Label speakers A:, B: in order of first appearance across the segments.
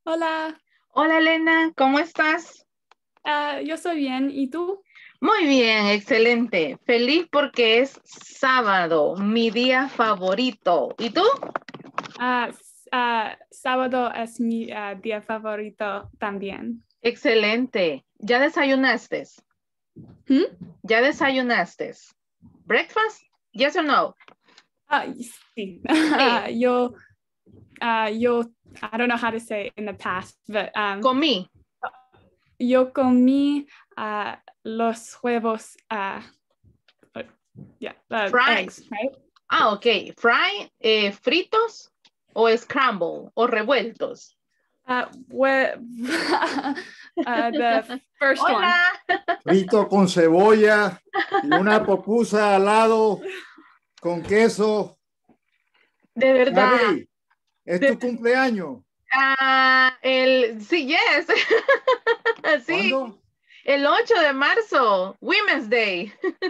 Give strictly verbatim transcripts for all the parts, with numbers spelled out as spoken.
A: Hola,
B: Hola Elena, ¿cómo estás?
A: ah, yo soy bien. ¿Y tú?
B: Muy bien, excelente. Feliz porque es sábado, mi día favorito. ¿Y tú?
A: Ah, s- ah, sábado es mi ah, día favorito también.
B: Excelente. ¿Ya desayunaste?
A: ¿Hmm?
B: ¿Ya desayunaste? ¿Breakfast? Yes or no?
A: Ah, sí.
B: Sí,
A: yo, ah, yo, I don't know how to say it in the past, but um,
B: comí.
A: yo comí ah, los huevos, ah, uh, yeah, uh,
B: Fry.
A: eggs, right?
B: Ah, ok. Fry, eh, fritos o scramble o revueltos.
A: Uh, what, uh, the first one.
B: Hola.
C: Frito con cebolla y una pupusa al lado con queso.
B: De verdad.
C: Gaby, es
B: De-
C: tu cumpleaños.
B: ah, el, sí, yes. Sí.
C: ¿Cuándo?
B: El ocho de marzo, Women's Day.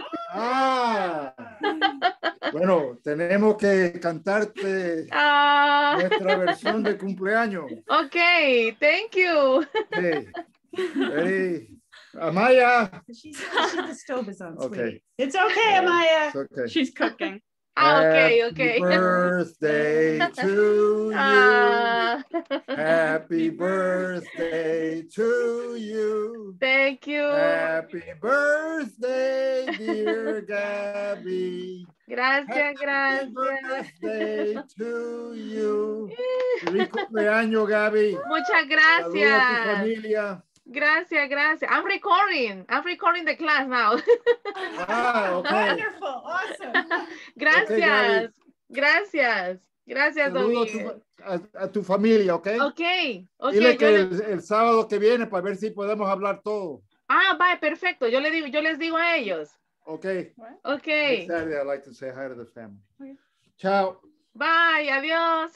C: Ah, bueno, tenemos que cantarte
B: Ah,
C: nuestra versión de cumpleaños.
B: ok, thank you.
C: Okay. Ready? Amaya.
D: She's, she, the stove is on,
C: Okay.
D: sweetie. It's okay, Amaya.
C: It's okay.
A: She's cooking.
B: Ah, ok,
C: Happy
B: ok.
C: birthday to you.
B: Ah,
C: Happy birthday to you.
B: thank you.
C: Happy birthday, dear Gabby.
B: Gracias,
C: Happy
B: gracias.
C: birthday to you. Feliz cumpleaños, Gaby.
B: Muchas
C: Saluda a tu
B: gracias.
C: familia.
B: Gracias, gracias. I'm recording. I'm recording the class now.
C: Ah, okay.
D: Wonderful. Awesome.
B: Gracias.
C: Okay, Gaby.
B: Gracias. Gracias, don
C: Saludo a
B: Miguel.
C: tu, a, a tu familia, ¿ok?
B: Ok, ok,
C: Dile
B: yo
C: que
B: le...
C: el, el sábado que viene para ver si podemos hablar todo.
B: Ah, va, perfecto. Yo le digo, yo les digo a ellos.
C: Okay.
B: Ok.
C: Next Saturday, I'd like to say hi to the family. Okay. Ciao.
B: Bye, adiós.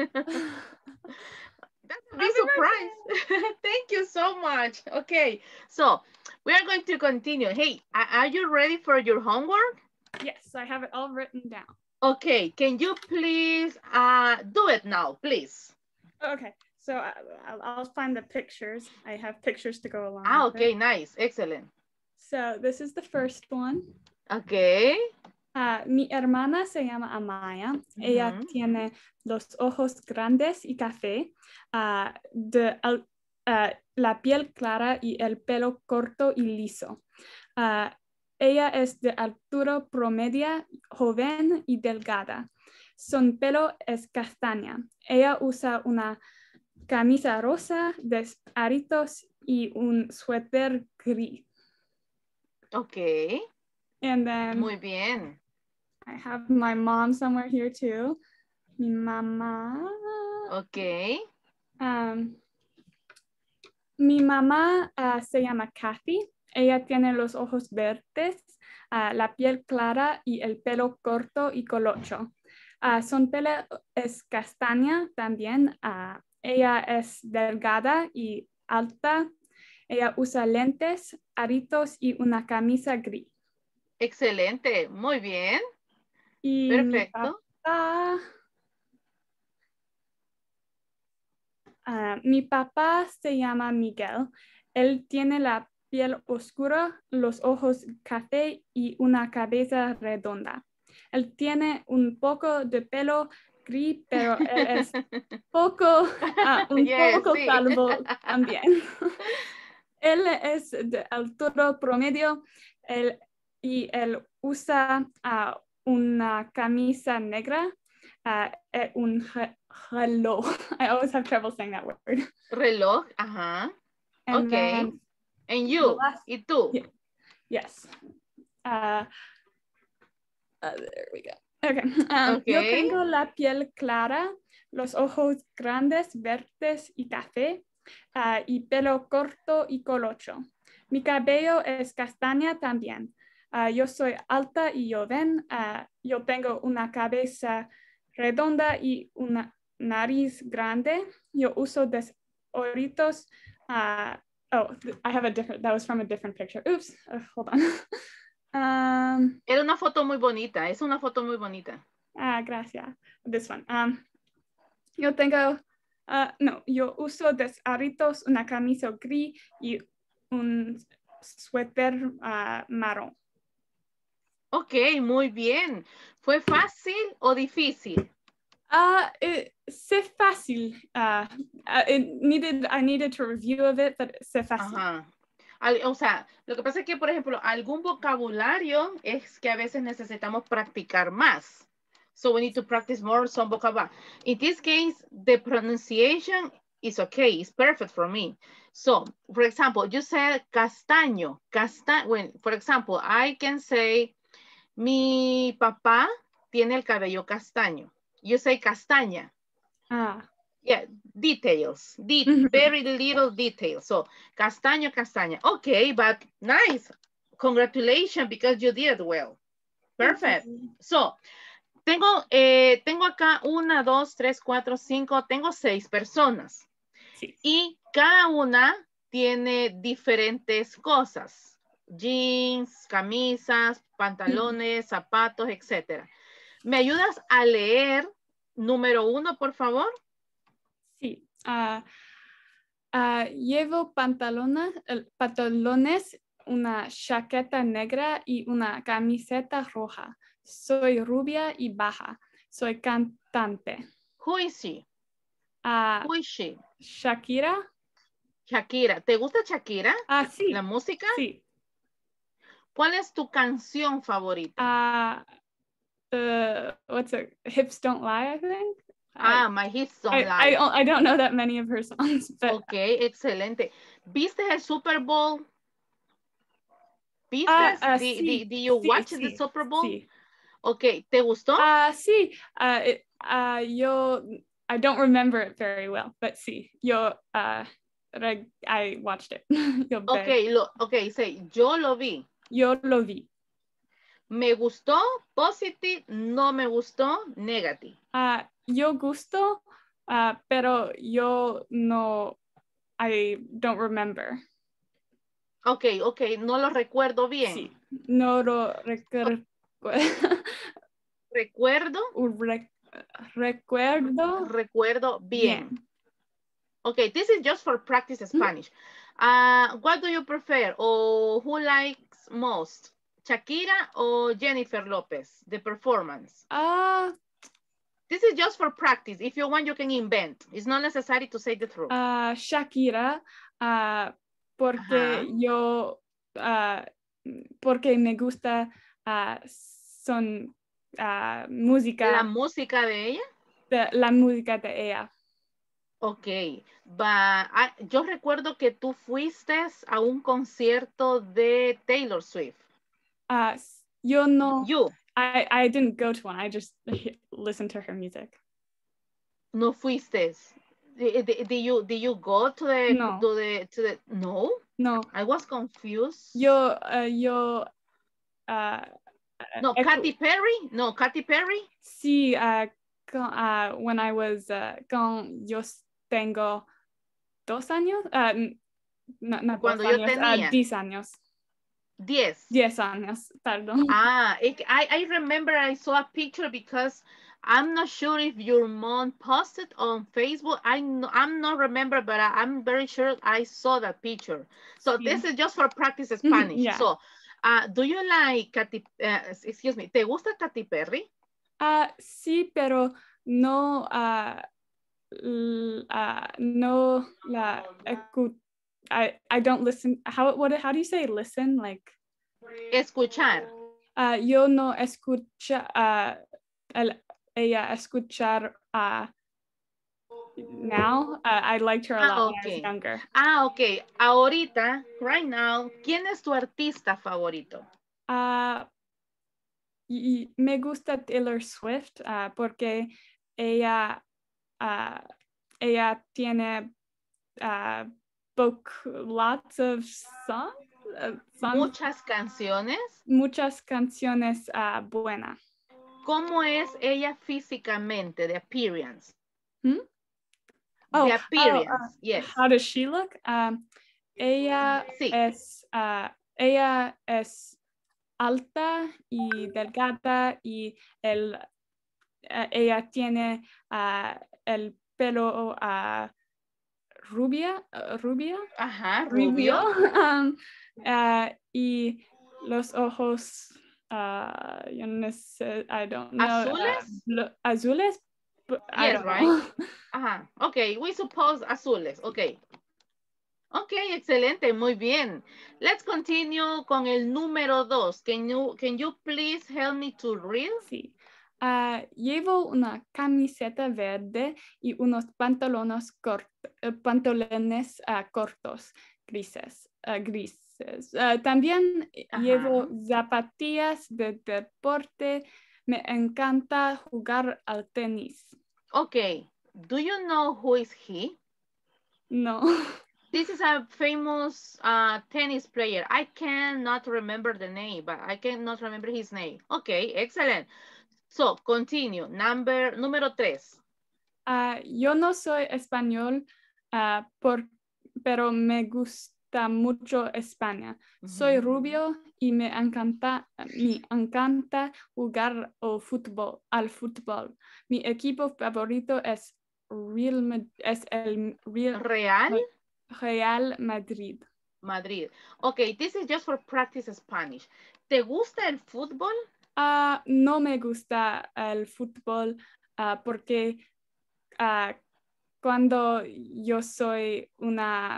B: That's a big surprise. Thank you so much. Okay, so we are going to continue. Hey, are you ready for your homework?
A: Yes, I have it all written down.
B: Okay, can you please uh, do it now, please?
A: Okay, so I, I'll, I'll find the pictures. I have pictures to go along
B: Ah,
A: with
B: okay,
A: it.
B: nice, excellent.
A: So this is the first one.
B: Okay.
A: Uh, mi hermana se llama Amaya. Uh-huh. Ella tiene los ojos grandes y café, uh, de, uh, la piel clara y el pelo corto y liso. Uh, ella es de altura promedia, joven y delgada. Su pelo es castaña. Ella usa una camisa rosa de aritos y un suéter gris.
B: Okay.
A: And then,
B: muy bien.
A: I have my mom somewhere here too. Mi mamá.
B: Okay.
A: Um, mi mamá uh, se llama Kathy. Ella tiene los ojos verdes, uh, la piel clara y el pelo corto y colocho. Uh, su pelo es castaña también. Uh, ella es delgada y alta. Ella usa lentes, aritos y una camisa gris.
B: Excelente, muy bien.
A: Y
B: perfecto.
A: Mi papá, uh, mi papá se llama Miguel. Él tiene la piel oscura, los ojos café y una cabeza redonda. Él tiene un poco de pelo gris, pero él es poco, uh, un
B: yes,
A: poco
B: sí.
A: calvo también. Él es de altura promedio él, y él usa uh, una camisa negra, uh, un reloj. I always have trouble saying that word.
B: Reloj, ajá.
A: And
B: okay.
A: Then,
B: and you,
A: last,
B: y tú.
A: Yeah, yes. Uh, uh, there we go. Okay. Um,
B: okay.
A: Yo tengo la piel clara, los ojos grandes, verdes y café, uh, y pelo corto y colocho. Mi cabello es castaña también. Uh, yo soy alta y joven. Uh, yo tengo una cabeza redonda y una nariz grande. Yo uso desoritos. Uh, oh, I have a different, that was from a different picture. Oops, uh, hold on. um,
B: Era una foto muy bonita, es una foto muy bonita.
A: Ah, gracias. This one. Um, yo tengo Ah, no, yo uso desaritos, una camisa gris y un suéter ah, marrón.
B: Ok, muy bien. ¿Fue fácil o difícil?
A: Uh, it, c'est fácil. Uh, uh, it needed, I needed to review of it, but c'est fácil.
B: Ajá. Al- o sea, lo que pasa es que, por ejemplo, algún vocabulario es que a veces necesitamos practicar más. So we need to practice more some vocabulary. In this case, the pronunciation is okay. It's perfect for me. So, for example, you said castaño. Casta when, for example, I can say, mi papá tiene el cabello castaño. You say castaña.
A: Ah.
B: Yeah, details, de
A: Mhm.
B: very little details. So, castaño, castaña. Okay, but nice. Congratulations, because you did well. Perfect. So, tengo, eh, tengo acá una, dos, tres, cuatro, cinco, tengo seis personas.
A: Sí.
B: Y cada una tiene diferentes cosas. Jeans, camisas, pantalones, zapatos, etcétera. ¿Me ayudas a leer número uno, por favor?
A: Sí. Uh, uh, llevo pantalones, uh, pantalones, una chaqueta negra y una camiseta roja. Soy rubia y baja. Soy cantante.
B: Who is she?
A: Uh,
B: Who is she?
A: Shakira.
B: Shakira. ¿Te gusta Shakira?
A: Ah, sí.
B: ¿La música?
A: Sí.
B: ¿Cuál es tu canción favorita?
A: Uh, the, what's it? Hips Don't Lie, I think.
B: Ah,
A: I,
B: My Hips Don't
A: I,
B: Lie.
A: I, I don't know that many of her songs, but
B: Ok, excelente. ¿Viste el Super Bowl? ¿Viste?
A: Ah, ah,
B: Did,
A: sí,
B: did, did you
A: sí,
B: watch
A: sí,
B: the Super Bowl?
A: sí.
B: Ok, ¿te gustó?
A: Ah, sí, ah, it- ah, yo, I don't remember it very well, but sí, yo, ah, reg- I watched it. Yo,
B: Ok,
A: ve-
B: lo, ok, say, yo lo vi.
A: yo lo vi.
B: Me gustó, positive, no me gustó, negative.
A: Ah, yo gusto, ah, pero yo no, I don't remember.
B: Ok, ok, no lo recuerdo bien.
A: Sí, no lo recuerdo.
B: Recuerdo,
A: Re- recuerdo
B: recuerdo bien.
A: bien.
B: Okay, this is just for practice Spanish. Uh, what do you prefer or who likes most? Shakira or Jennifer Lopez, the performance?
A: Ah,
B: This is just for practice. If you want, you can invent. It's not necessary to say the truth.
A: ah, Shakira, ah, porque
B: Ajá.
A: yo, ah, porque me gusta ah, son ah, música,
B: La música de ella.
A: de, la música de ella.
B: Ok, va. ah, yo recuerdo que tú fuiste a un concierto de Taylor Swift.
A: Ah, yo no,
B: You.
A: I, I didn't go to one. I just listened to her music.
B: No fuiste. Did, did, did you did you go to the
A: No.
B: to the to the no?
A: No,
B: I was confused.
A: yo, ah, yo, ah,
B: No,
A: ecu-
B: Katy Perry? No, Katy Perry?
A: sí, ah, con- ah, when I was, ah, con, yo tengo dos años, ah, n- no, no dos
B: Cuando yo
A: años, ah,
B: tenía
A: diez años,
B: diez.
A: diez años, perdón.
B: Ah, it, I, I remember I saw a picture because I'm not sure if your mom posted on Facebook. I no, I'm not remember, but I, I'm very sure I saw that picture. So
A: Sí.
B: this is just for practice Spanish.
A: Yeah.
B: So, uh, do you like Katy, uh, excuse me, ¿te gusta Katy Perry?
A: Ah, sí, pero no, ah, l- ah, no la escu- I, I don't listen. How what how do you say listen? Like,
B: Escuchar.
A: ah, yo no escucha ah, el- ella escuchar ah, now. Ah, I liked her a
B: Ah,
A: lot when I was
B: okay.
A: younger.
B: Ah, ok. Ahorita, right now, ¿quién es tu artista favorito?
A: Ah, y- me gusta Taylor Swift ah, porque ella, ah, ella tiene uh, book lots of songs, uh, songs
B: Muchas canciones.
A: muchas canciones uh, buenas.
B: ¿Cómo es ella físicamente, de appearance?
A: Hmm?
B: The
A: Oh,
B: appearance,
A: oh, uh,
B: yes.
A: how does she look? Um, ella
B: Sí.
A: es uh, ella es alta y delgada y el, uh, ella tiene uh, el pelo uh, rubia, uh, rubia,
B: Ajá,
A: rubio,
B: rubio.
A: um, uh, y los ojos, uh, yo no sé, I don't know, uh,
B: ¿Azules?
A: blo- azules, but I
B: Yes,
A: don't
B: right?
A: know.
B: Ajá, ok, we suppose azules, ok. Ok, excelente, muy bien. Let's continue con el número dos. Can you, can you please help me to read?
A: Sí. Ah, llevo una camiseta verde y unos pantalones, cort- eh, pantalones ah, cortos, grises. ah, grises. Ah, también llevo
B: Ajá.
A: zapatillas de deporte. Me encanta jugar al tenis.
B: Ok, do you know who is he?
A: No.
B: This is a famous uh, tennis player. I cannot remember the name, but I cannot remember his name. Okay, excellent. So, continue. Number, número tres.
A: Ah, yo no soy español, ah, por, pero me gusta mucho España. Soy
B: Ujú.
A: rubio y me encanta, me encanta jugar al fútbol, al fútbol. Mi equipo favorito es, Real, Ma- es el Real,
B: Real
A: Real Madrid.
B: Madrid. Okay, this is just for practice Spanish. ¿Te gusta el fútbol?
A: Ah, no me gusta el fútbol ah, porque ah, cuando yo soy una,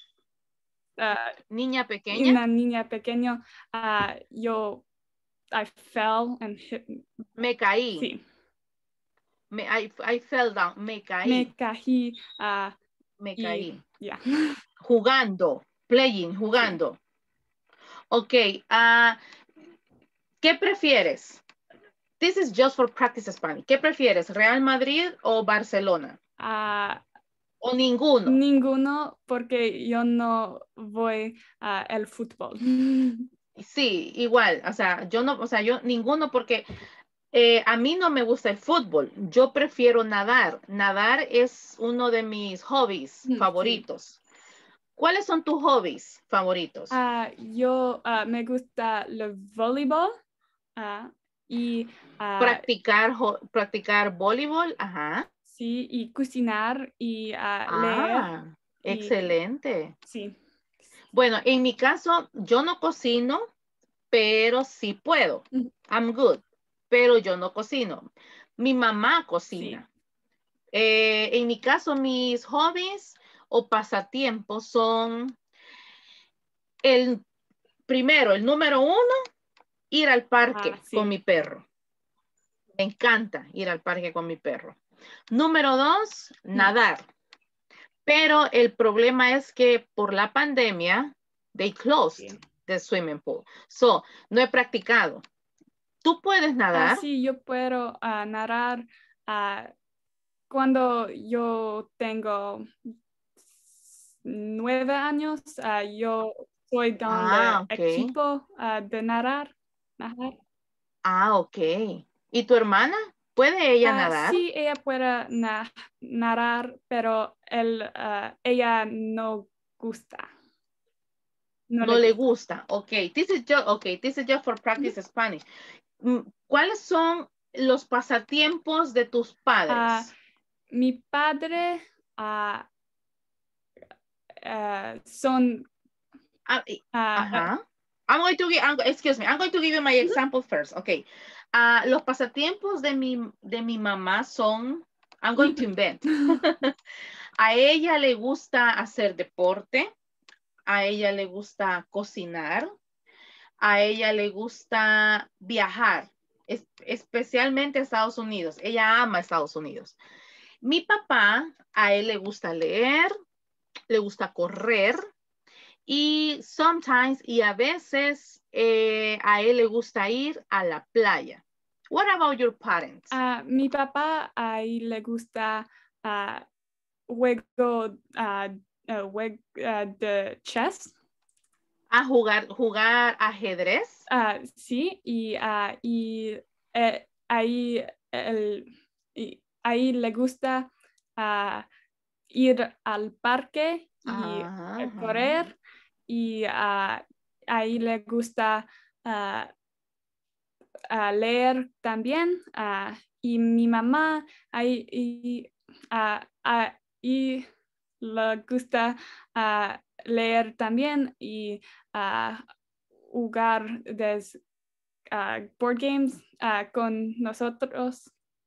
A: ah,
B: Niña pequeña.
A: una niña pequeña, ah, yo I fell and hit.
B: Me caí.
A: Sí,
B: Me, I, I fell down. Me caí.
A: me caí. ah,
B: Me
A: y
B: caí.
A: ya.
B: Jugando. Playing, jugando. Ok. ah, ¿Qué prefieres? This is just for practice Spanish. ¿Qué prefieres? ¿Real Madrid o Barcelona?
A: Ah,
B: ¿O ninguno?
A: ninguno porque yo no voy al fútbol.
B: Sí, igual. O sea, yo no, o sea, yo ninguno porque eh, a mí no me gusta el fútbol. Yo prefiero nadar. Nadar es uno de mis hobbies
A: Sí.
B: favoritos. ¿Cuáles son tus hobbies favoritos?
A: Ah, yo ah, me gusta el voleibol ah, y ah,
B: Practicar, jo- practicar voleibol. Ajá.
A: sí, y cocinar y ah, leer.
B: Ah,
A: y-
B: excelente.
A: Sí.
B: Bueno, en mi caso, yo no cocino, pero sí puedo.
A: Ujú.
B: I'm good, pero yo no cocino. Mi mamá cocina. Eh, en mi caso, mis hobbies o pasatiempos son el primero, el número uno, ir al parque
A: Ah, sí.
B: con mi perro. Me encanta ir al parque con mi perro. Número dos, nadar. Pero el problema es que por la pandemia, they closed
A: Sí.
B: the swimming pool. So, no he practicado. ¿Tú puedes nadar?
A: Ah, sí, yo puedo ah, nadar ah, cuando yo tengo nueve años. ah, yo soy don
B: Ah,
A: el
B: ok.
A: equipo ah, de nadar. nadar.
B: Ah, ok. ¿Y tu hermana? ¿Puede ella
A: Ah,
B: nadar?
A: sí, ella puede na- nadar, pero él, ah, ella no gusta. No,
B: No
A: le
B: le
A: gusta.
B: gusta. Ok, this is just, okay, this is just for practice Spanish. Mm, ¿Cuáles son los pasatiempos de tus padres?
A: Ah, mi padre ah, ah, son
B: Ah, y-
A: ah,
B: Ajá. I'm going to give, I'm- excuse me, I'm going to give you my example first. Okay. Ah, los pasatiempos de mi, de mi mamá son, I'm going to invent. A ella le gusta hacer deporte, a ella le gusta cocinar, a ella le gusta viajar, es- especialmente a Estados Unidos. Ella ama Estados Unidos. Mi papá, a él le gusta leer, le gusta correr, y sometimes y a veces eh, a él le gusta ir a la playa. What about your parents?
A: a mi papá ahí le gusta ah, juego ah, ah, jueg- ah, de chess.
B: A jugar, jugar ajedrez.
A: Ah, sí, y, ah, y eh, ahí, el- y ahí le gusta ah, ir al parque y eh,
B: Ajá.
A: correr y ah, ahí le gusta ah, ah, leer también ah, y mi mamá ahí y, ah, uh, y le gusta uh, leer también y uh, jugar des, uh, board games uh, con nosotros.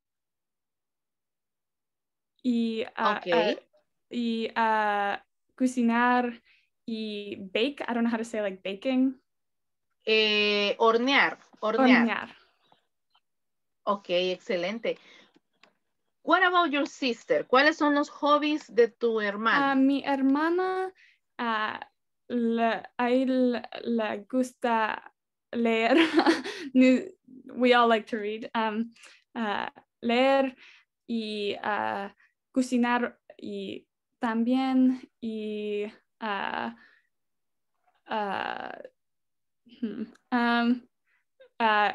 A: Y, uh,
B: Okay.
A: uh, y uh, cocinar y bake. I don't know how to say like baking.
B: Eh, hornear, hornear.
A: Hornear.
B: Ok, excelente. What about your sister? ¿Cuáles son los hobbies de tu hermana?
A: Uh, mi hermana, uh, le, a él le gusta leer. We all like to read. Um, uh, leer y uh, cocinar y también y uh, uh, hmm, um, uh,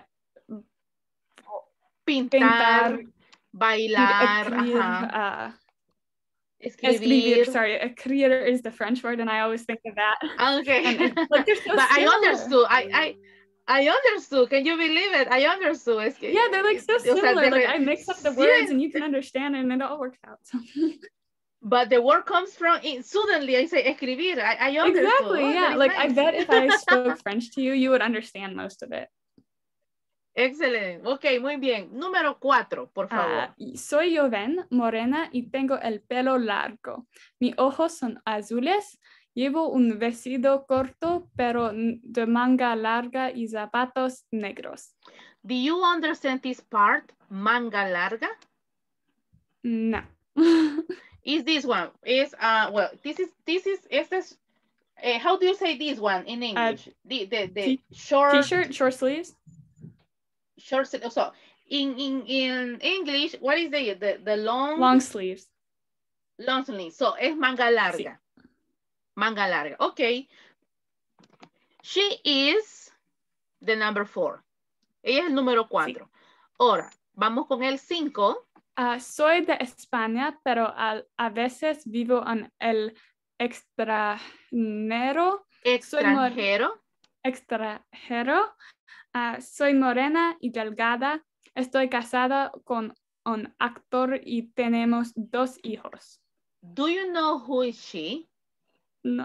B: Pintar,
A: pintar,
B: bailar,
A: escribir,
B: ajá.
A: uh,
B: Escribir.
A: escribir. Sorry, escribir is the French word, and I always think of that.
B: Okay.
A: And it's like they're so
B: But I
A: similar.
B: understood. I, I, I understood. Can you believe it? I understood. Es que,
A: Yeah, they're like so
B: o sea,
A: similar.
B: de
A: Like
B: re-
A: I mix up the
B: sí,
A: words, and you can understand, and it all works out. So.
B: But the word comes from it, suddenly. I say escribir. I, I understood.
A: Exactly.
B: Oh,
A: Yeah.
B: that is
A: Like I
B: nice.
A: bet if I spoke French to you, you would understand most of it.
B: Excelente. Ok, muy bien. Número cuatro, por favor.
A: Uh, soy joven, morena y tengo el pelo largo. Mis ojos son azules. Llevo un vestido corto, pero de manga larga y zapatos negros.
B: Do you understand this part? Manga larga.
A: No.
B: Is this one? Is uh well, this is this is este es, uh, how do you say this one in English? Uh, the the the
A: t-
B: short
A: t-shirt, short sleeves.
B: Short sleeve. So in in in English, what is the the the long
A: long sleeves?
B: Long sleeve. So es manga larga. Sí. Manga larga. Okay. She is the number four. Ella es el número cuatro. Sí. Ahora, vamos con el cinco.
A: Uh, soy de España, pero a, a veces vivo en el extranjero.
B: Extranjero.
A: Extranjero. Uh, soy morena y delgada. Estoy casada con un actor y tenemos dos hijos.
B: Do you know who is she?
A: No.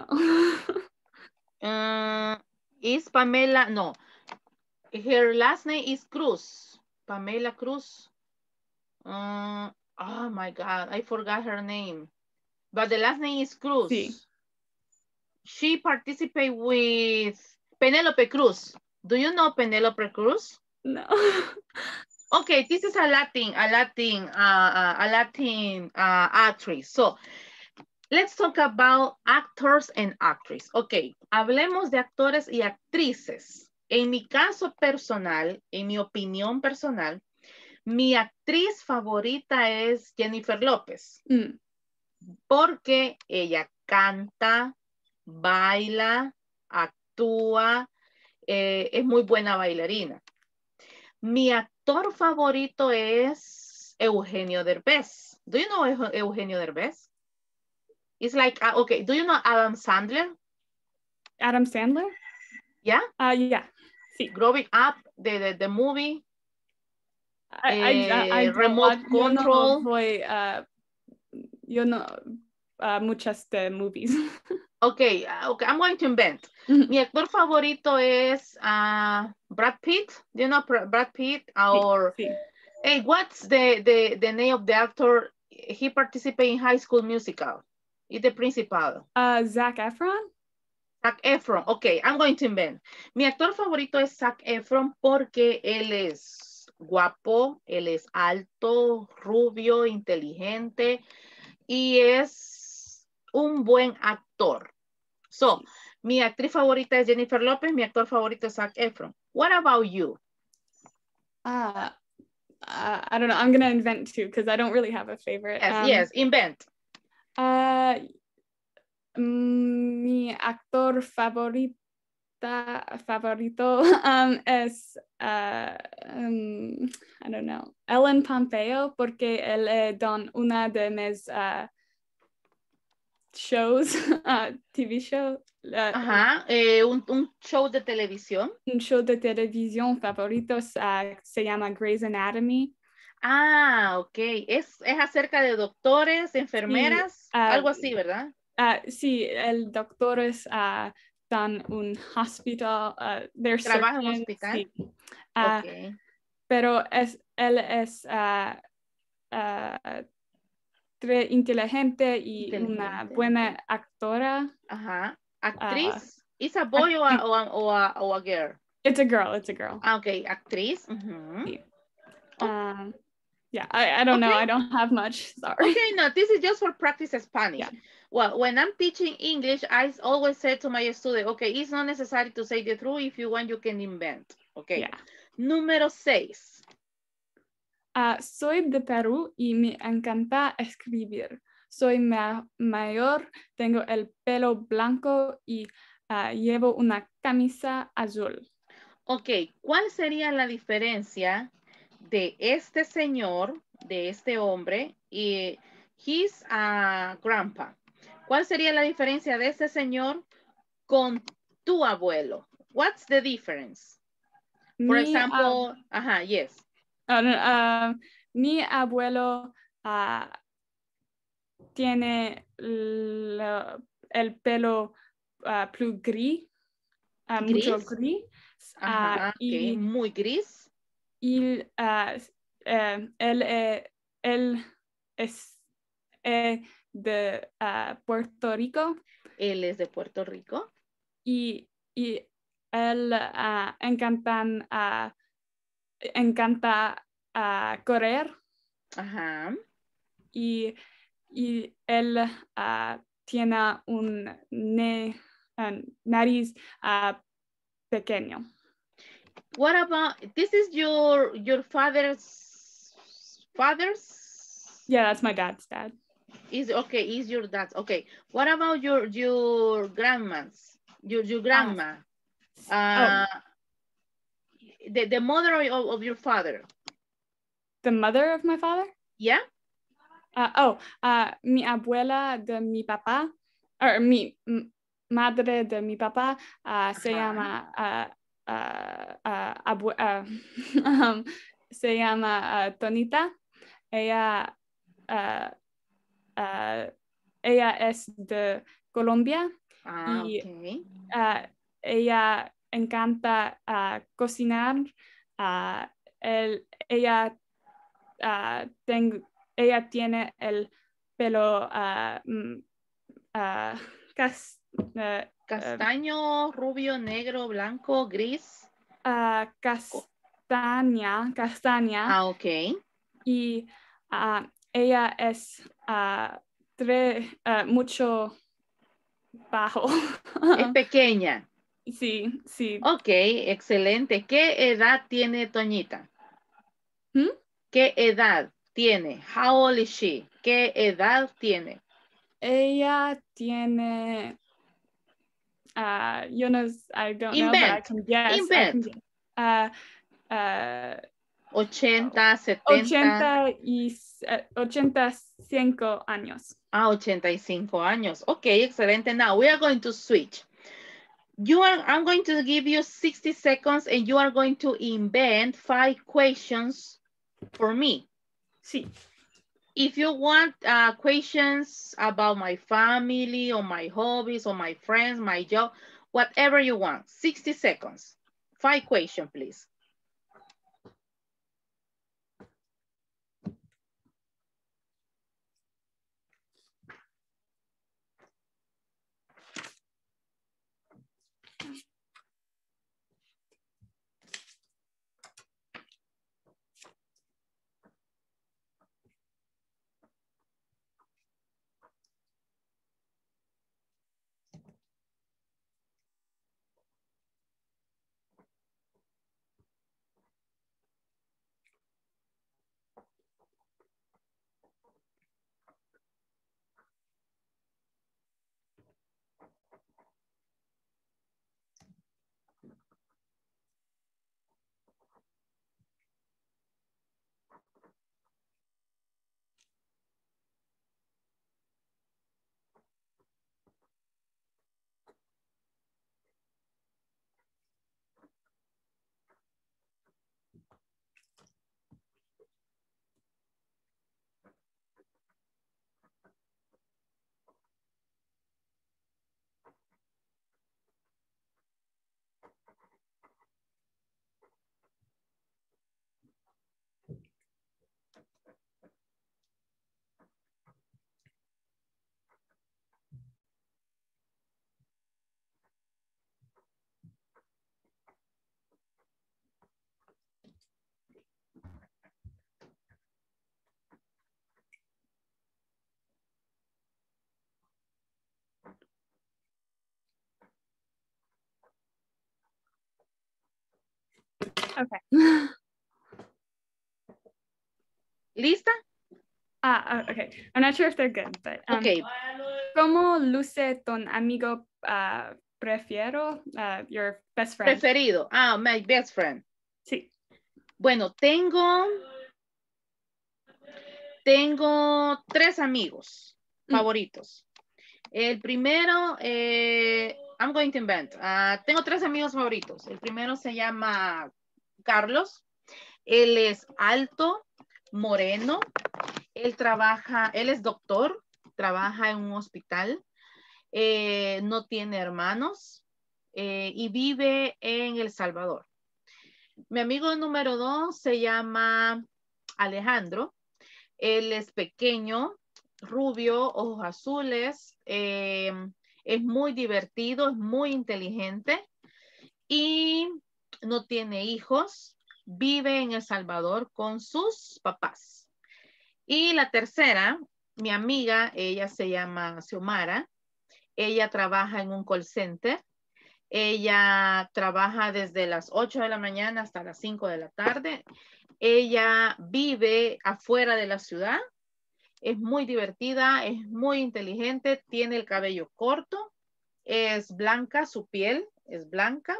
B: uh, is Pamela? No. Her last name is Cruz. Pamela Cruz. Uh, oh my God, I forgot her name. But the last name is Cruz. Sí. She participated with Penelope Cruz. Do you know Penelope Cruz?
A: No.
B: Okay, this is a Latin, a Latin, uh, a Latin uh, actress. So, let's talk about actors and actresses. Okay, hablemos de actores y actrices. En mi caso personal, en mi opinión personal, mi actriz favorita es Jennifer López. Mm. Porque ella canta, baila, actúa, eh, es muy buena bailarina. Mi actor favorito es Eugenio Derbez. Do you know Eugenio Derbez? It's like, uh, okay, do you know Adam Sandler?
A: Adam Sandler?
B: Yeah?
A: Uh, yeah. Sí.
B: Growing Up, the, the, the movie.
A: I,
B: eh,
A: I, I, I
B: Remote
A: yo
B: Control.
A: No voy, uh, yo no, uh, muchas de movies.
B: Okay, uh, okay, I'm going to invent. Mm-hmm. Mi actor favorito es uh, Brad Pitt. Do you know Brad Pitt? Or, sí, sí. Hey, what's the, the, the name of the actor? He participated in High School Musical. It's the principal.
A: Uh, Zac Efron?
B: Zac Efron. Okay, I'm going to invent. Mi actor favorito es Zac Efron porque él es guapo, él es alto, rubio, inteligente y es un buen actor. So, mi actriz favorita es Jennifer López, mi actor favorito es Zac Efron. What about you?
A: Uh, uh, I don't know. I'm going to invent too because I don't really have a favorite.
B: Yes,
A: um,
B: yes, invent.
A: Uh, mi actor favorita, favorito um, es, uh, um, I don't know, Ellen Pompeo, porque él es don una de mis uh, shows, uh, T V show. Uh,
B: Ajá, eh, un, un show de televisión.
A: Un show de televisión favorito uh, se llama Grey's Anatomy.
B: Ah, ok. Es, es acerca de doctores, enfermeras,
A: ah,
B: algo así, ¿verdad?
A: Ah, sí, el doctor es ah, tan un hospital, ah, they're
B: Trabaja en un
A: surgeons,
B: hospital.
A: sí. Ah,
B: Ok.
A: pero es, él es ah, ah, tre- inteligente y una
B: Inteligente.
A: buena actora.
B: Ajá.
A: Ah,
B: Actriz. ¿Es a boy o a,
A: acti-
B: o a, o a, o a girl?
A: it's a girl, it's a girl.
B: Ah, ok. Actriz. Ujú.
A: Sí.
B: Oh,
A: Um, yeah, I, I don't know,
B: okay.
A: I don't have much, sorry.
B: Okay, no, this is just for practice Spanish.
A: Yeah.
B: Well, when I'm teaching English, I always say to my student, okay, it's not necessary to say the truth. If you want, you can invent. Okay.
A: Yeah.
B: Número seis.
A: Ah, soy de Perú y me encanta escribir. Soy ma- mayor, tengo el pelo blanco y ah, llevo una camisa azul.
B: Ok, ¿cuál sería la diferencia de este señor, de este hombre, y his uh, grandpa? ¿Cuál sería la diferencia de este señor con tu abuelo? What's the difference? For
A: Mi, ah,
B: example, ajá, yes.
A: ah, no, ah, mi abuelo ah, tiene la- el pelo ah, plus gris, ah, mucho
B: Gris.
A: gris, ah,
B: Ajá, ok,
A: y,
B: muy gris.
A: y, ah, eh, él, eh, él es eh, de ah, Puerto Rico
B: Él es de Puerto Rico.
A: y, y él ah, encantan, ah, encanta ah, correr
B: Ajá.
A: y, y él ah, tiene un ne- ah, nariz ah, pequeño.
B: What about, this is your, your father's, father's?
A: Yeah, that's my dad's dad.
B: Is okay, is your dad's. Okay. What about your your grandma's? Your your grandma? Uh
A: Oh,
B: the, the mother of, of your father.
A: the mother of my father?
B: Yeah?
A: Ah, oh, ah, mi abuela de mi papá, o mi m- madre de mi papá, ah, se
B: Ajá.
A: llama, ah, ah, ah, abue- ah, um, se llama ah, Tonita. Ella, ah, ah, ella es de Colombia
B: Ah,
A: y
B: okay.
A: ah, ella encanta ah, cocinar. Ah, el- ella ah, ten- ella tiene el pelo ah, mm, ah, cas- eh, eh,
B: Castaño, rubio, negro, blanco, gris.
A: ah, castaña, castaña
B: Ah, okay.
A: y ah, ella es ah, tre- ah, mucho bajo.
B: Es pequeña.
A: Sí, sí.
B: Ok, excelente. ¿Qué edad tiene Toñita?
A: ¿Mm?
B: ¿Qué edad tiene? How old is she? ¿Qué edad tiene?
A: Ella tiene, ah, yo no, I don't know, but I
B: Invent.
A: can guess. I can
B: Invent.
A: guess. Ah, ah,
B: ochenta, setenta.
A: ochenta y eh, ochenta y cinco años.
B: Ah, ochenta y cinco años. Okay, excelente. Now we are going to switch. You are, I'm going to give you sixty seconds and you are going to invent five questions for me.
A: Sí.
B: If you want uh, questions about my family or my hobbies or my friends, my job, whatever you want, sixty seconds. Five questions, please.
A: Okay.
B: ¿Lista?
A: Ah, uh, okay. I'm not sure if they're good, but um,
B: Ok.
A: ¿cómo luce tu amigo uh, prefiero? Uh, your best friend.
B: Preferido. Ah, my best friend.
A: Sí.
B: Bueno, tengo, tengo tres amigos
A: Mm.
B: favoritos. El primero, eh, I'm going to invent. Ah, tengo tres amigos favoritos. El primero se llama Carlos. Él es alto, moreno. Él trabaja, él es doctor, trabaja en un hospital. Eh, no tiene hermanos eh, y vive en El Salvador. Mi amigo número dos se llama Alejandro. Él es pequeño, rubio, ojos azules, eh, es muy divertido, es muy inteligente y no tiene hijos, vive en El Salvador con sus papás. Y la tercera, mi amiga, ella se llama Xiomara, ella trabaja en un call center, ella trabaja desde las ocho de la mañana hasta las cinco de la tarde, ella vive afuera de la ciudad. Es muy divertida, es muy inteligente, tiene el cabello corto, es blanca, su piel es blanca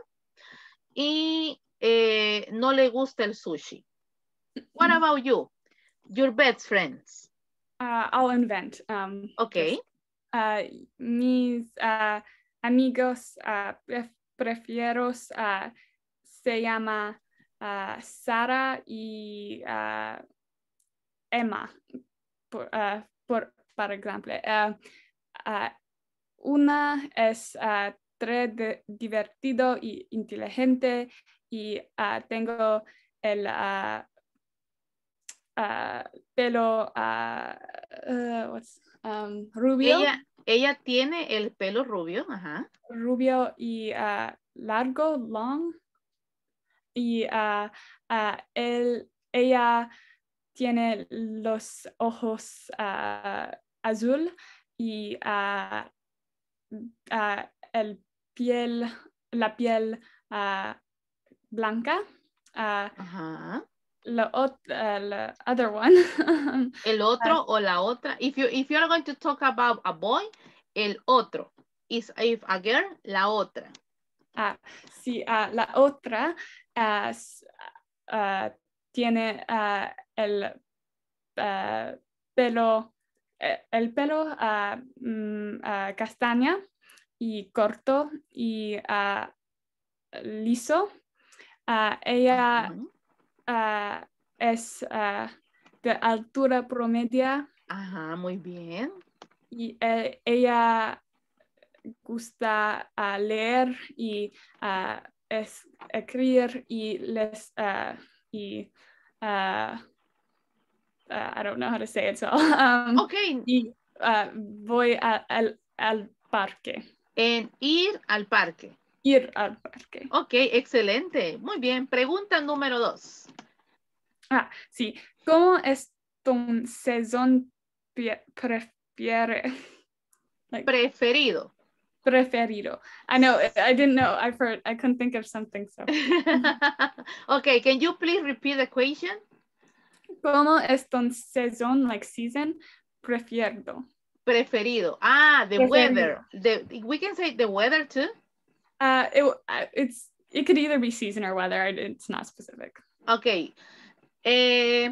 B: y eh, no le gusta el sushi. What about you? Your best friends.
A: Uh, I'll invent. Um,
B: Okay.
A: just, uh, mis uh, amigos uh, pref prefieros uh, se llama uh, Sara y uh, Emma, por, uh, por, por ejemplo. Uh, uh, una es uh, très divertido y inteligente y uh, tengo el uh, uh, pelo uh, uh, what's, um, rubio.
B: Ella, ella tiene el pelo rubio, ajá.
A: Rubio y uh, largo, long. Y uh, uh, él, ella tiene los ojos uh, azul y uh, uh, el piel, la piel uh, blanca. Uh,
B: Ajá.
A: the uh, other one.
B: El otro o la otra. If you if you're going to talk about a boy, el otro. Is if a girl, la otra.
A: Ah, sí, uh, la otra uh, uh, tiene uh, el uh, pelo, el pelo uh, mm, uh, castaña y corto y uh, liso. Uh, ella uh, es uh, de altura promedia.
B: Ajá, muy bien.
A: Y eh, ella gusta uh, leer y uh, es, escribir y les uh, y uh, uh, I don't know how to say it so um,
B: Okay.
A: y uh, voy a, al, al parque.
B: En ir al parque.
A: Ir al parque.
B: Ok, excelente. Muy bien. Pregunta número dos.
A: Ah, sí. ¿Cómo es tu sazón prefiere? Like,
B: Preferido.
A: preferido. I know, I didn't know, I've heard, I couldn't think of something, so.
B: Okay, can you please repeat the question?
A: ¿Cómo es tu sazón, like season, preferido?
B: Preferido. Ah, the
A: Preferido.
B: weather. The, we can say the weather too?
A: Uh, it, it's, it could either be season or weather, it's not specific.
B: Ok. Eh,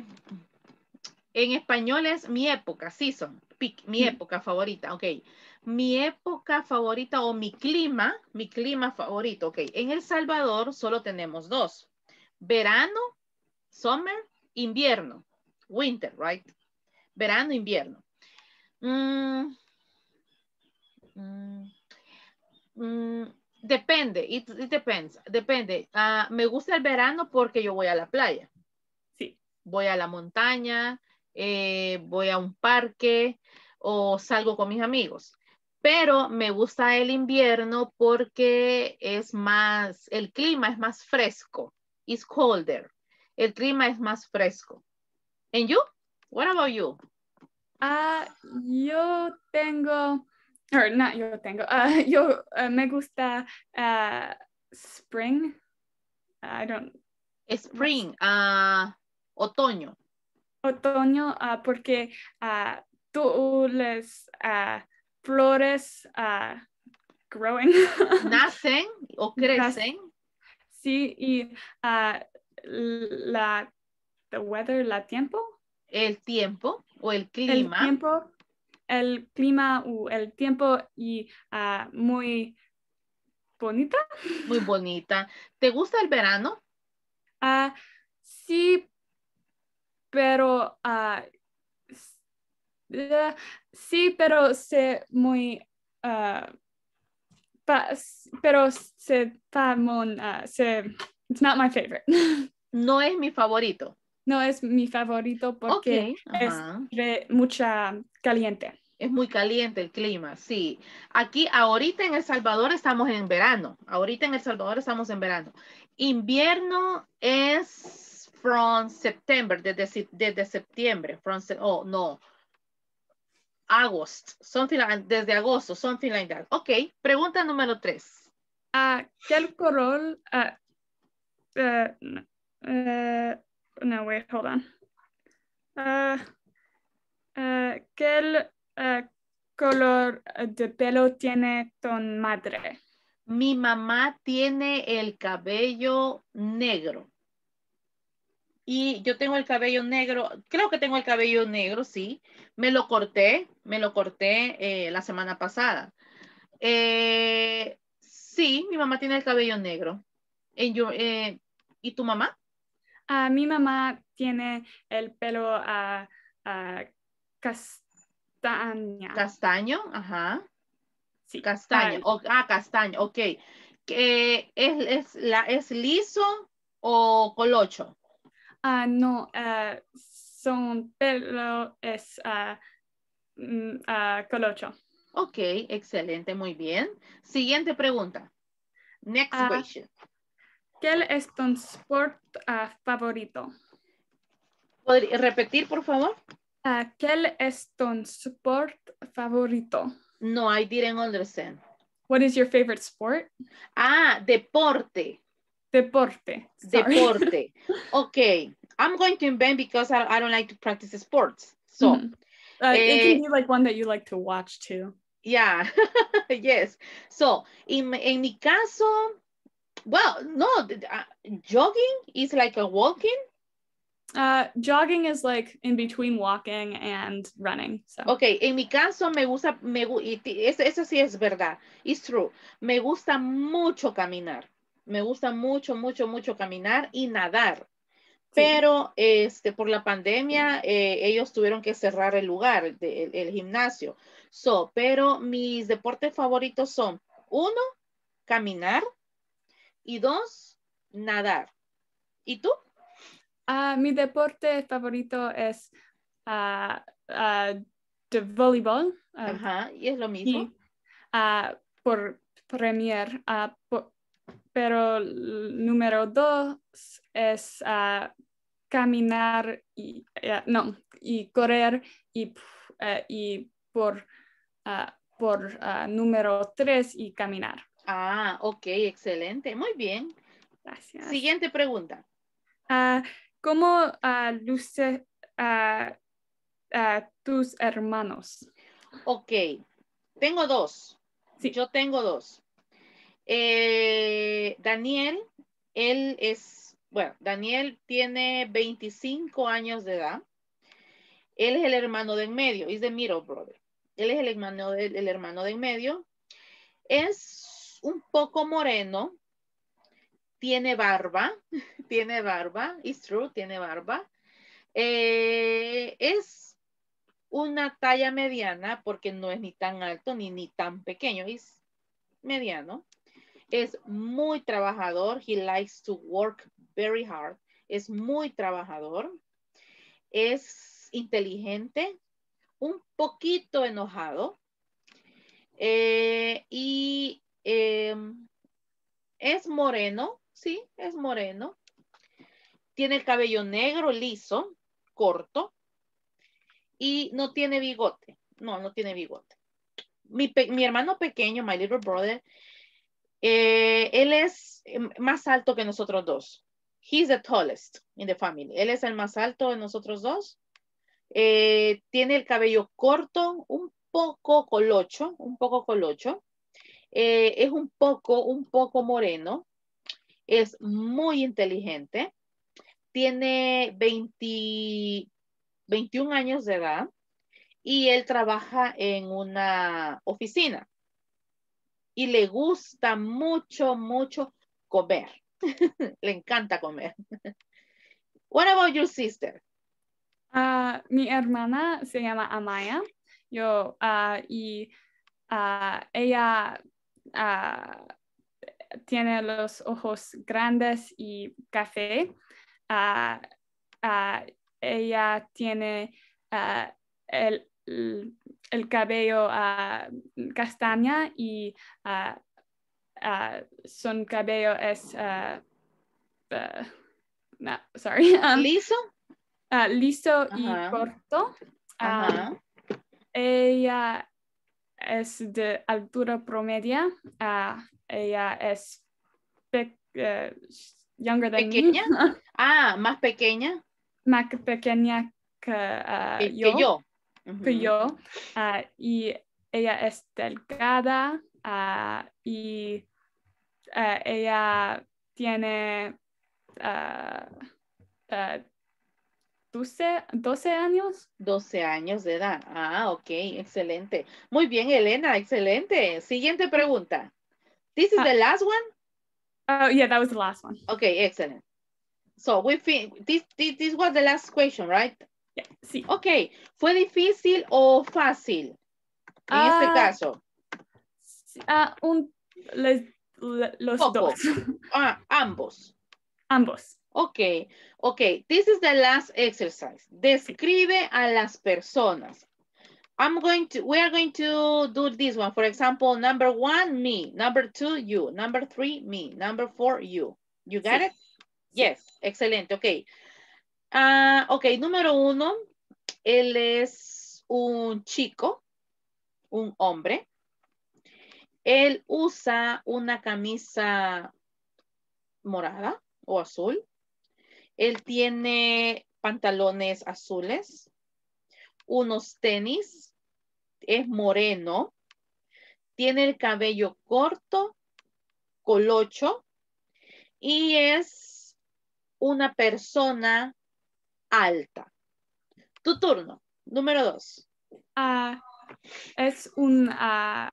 B: en español es mi época, season, pick, mi época favorita, ok. Mi época favorita o mi clima, mi clima favorito, ok. En El Salvador solo tenemos dos. Verano, summer, invierno, winter, right? Verano, invierno. Mm, mm, mm, depende, it, it depends, depende. Uh, me gusta el verano porque yo voy a la playa.
A: Sí.
B: Voy a la montaña, eh, voy a un parque o salgo con mis amigos. Pero me gusta el invierno porque es más, el clima es más fresco. It's colder. El clima es más fresco. And you? What about you?
A: Uh, yo tengo, or not yo tengo, uh, yo uh, me gusta uh, spring. I don't,
B: Spring, ah, otoño.
A: Otoño, ah, porque ah, tú les ah, flores ah, growing.
B: Nacen o crecen.
A: Sí, y ah, la the weather, la tiempo,
B: El tiempo o el
A: el
B: clima.
A: tiempo, el clima o el tiempo y ah, muy bonita.
B: Muy bonita. ¿Te gusta el verano?
A: Ah, sí, pero ah, s- eh, sí, pero se muy ah, pa- s- pero se pa mon, ah, se it's not my favorite.
B: No es mi favorito.
A: No es mi favorito porque
B: Ok,
A: es
B: ajá.
A: de mucha caliente.
B: Es muy caliente el clima, sí. Aquí, ahorita en El Salvador estamos en verano. Ahorita en El Salvador estamos en verano. Invierno es from September, desde, se- desde septiembre. From, se- oh, no. August, something like- desde agosto, something like that. Ok, pregunta número tres.
A: Ah, ¿qué color? ah, eh, no, eh, no, wait, hold on. Ah, ah, ¿qué ah, color de pelo tiene tu madre?
B: Mi mamá tiene el cabello negro. Y yo tengo el cabello negro, creo que tengo el cabello negro, sí. Me lo corté, me lo corté eh, la semana pasada. Eh, sí, mi mamá tiene el cabello negro. En yo- eh, ¿y tu mamá?
A: Ah, mi mamá tiene el pelo ah, ah, castaña.
B: Castaño, ajá.
A: Sí.
B: Castaño,
A: Ah,
B: o- ah, castaño, ok. Que es, es, la, ¿es liso o colocho?
A: ah, no, ah, son pelo es ah, mm, ah, colocho.
B: Ok, excelente, muy bien. Siguiente pregunta. Next
A: Ah,
B: question.
A: ¿Qué es tu sport ah, favorito?
B: ¿Podría repetir, por favor?
A: Ah, ¿Qué es tu sport favorito?
B: No, I didn't understand.
A: What is your favorite sport?
B: Ah, deporte.
A: Deporte. Sorry.
B: Deporte. Okay. I'm going to invent because I, I don't like to practice sports. So,
A: Mhm. Uh, it
B: eh,
A: can be like one that you like to watch too.
B: yeah, yes. So, in, en mi caso, well, no, uh, jogging is like a walking.
A: Uh, jogging is like in between walking and running. So.
B: Ok, en mi caso me gusta, me, y eso, eso sí es verdad, it's true. Me gusta mucho caminar, me gusta mucho, mucho, mucho caminar y nadar.
A: Sí.
B: Pero este, por la pandemia eh, ellos tuvieron que cerrar el lugar, el, el, el gimnasio. So, pero mis deportes favoritos son, uno, caminar y dos, nadar. ¿Y tú?
A: Uh, mi deporte favorito es uh, uh, de voleibol. Uh,
B: Ajá, y es lo mismo.
A: y, uh, por premier. Uh, por, pero el número dos es uh, caminar y uh, no y correr y, uh, y por uh, por uh, número tres y caminar.
B: Ah, ok, excelente, muy bien.
A: Gracias.
B: Siguiente pregunta.
A: Uh, ¿Cómo uh, luce uh, uh, tus hermanos?
B: Ok, tengo dos.
A: Sí.
B: Yo tengo dos. Eh, Daniel, él es, bueno, Daniel tiene veinticinco años de edad. Él es el hermano de en medio, es the middle brother. Él es el hermano, de, el hermano de en medio. Es un poco moreno. Tiene barba. Tiene barba. It's true, tiene barba. Eh, es una talla mediana porque no es ni tan alto ni, ni tan pequeño. Es mediano. Es muy trabajador. He likes to work very hard. Es muy trabajador. Es inteligente. Un poquito enojado. Eh, y eh, es moreno. Sí, es moreno. Tiene el cabello negro, liso, corto. Y no tiene bigote. No, no tiene bigote. Mi, mi hermano pequeño, my little brother, eh, él es más alto que nosotros dos. He's the tallest in the family. Él es el más alto de nosotros dos. Eh, tiene el cabello corto, un poco colocho, un poco colocho. Eh, es un poco, un poco moreno. Es muy inteligente. Tiene veinte, veintiún años de edad. Y él trabaja en una oficina. Y le gusta mucho, mucho comer. Le encanta comer. What about your sister?
A: Ah, mi hermana se llama Amaya. Yo, ah, y ah, ella ah, tiene los ojos grandes y café. Ah, ah, ella tiene ah, el, el- el cabello ah, castaña y ah, ah, su cabello es ah, ah, no, sorry, um,
B: ¿Liso?
A: ah, liso y
B: Ajá.
A: corto.
B: Ajá.
A: Um, ella es de altura promedia. Ah, ella es pe- eh, younger than
B: ¿Pequeña?
A: me.
B: Ah, más pequeña
A: Más pequeña que ah,
B: que, que
A: yo.
B: yo.
A: que
B: Ujú.
A: yo. Ah, y ella es delgada ah, y ah, ella tiene ah, ah, doce, doce años.
B: doce años de edad. Ah, ok, excelente. Muy bien, Elena, excelente. Siguiente pregunta. This is
A: Ah.
B: the last one?
A: Oh, yeah, that was the last one.
B: Okay, excellent. So we fin this, this, this was the last question, right?
A: Yeah, sí.
B: Ok, ¿fue difícil o fácil en este
A: Ah,
B: caso?
A: ah, un, les- le- los
B: Poco.
A: dos.
B: Ah, ambos.
A: Ambos.
B: Ok, ok. This is the last exercise. Describe a las personas. I'm going to, we are going to do this one. For example, number one, me. Number two, you. Number three, me. Number four, you. You got
A: Sí.
B: it? Yes, excelente, ok. Ah, ok, número uno, él es un chico, un hombre. Él usa una camisa morada o azul. Él tiene pantalones azules, unos tenis, es moreno, tiene el cabello corto, colocho y es una persona alta. Tu turno, número dos.
A: Ah, es un, ah,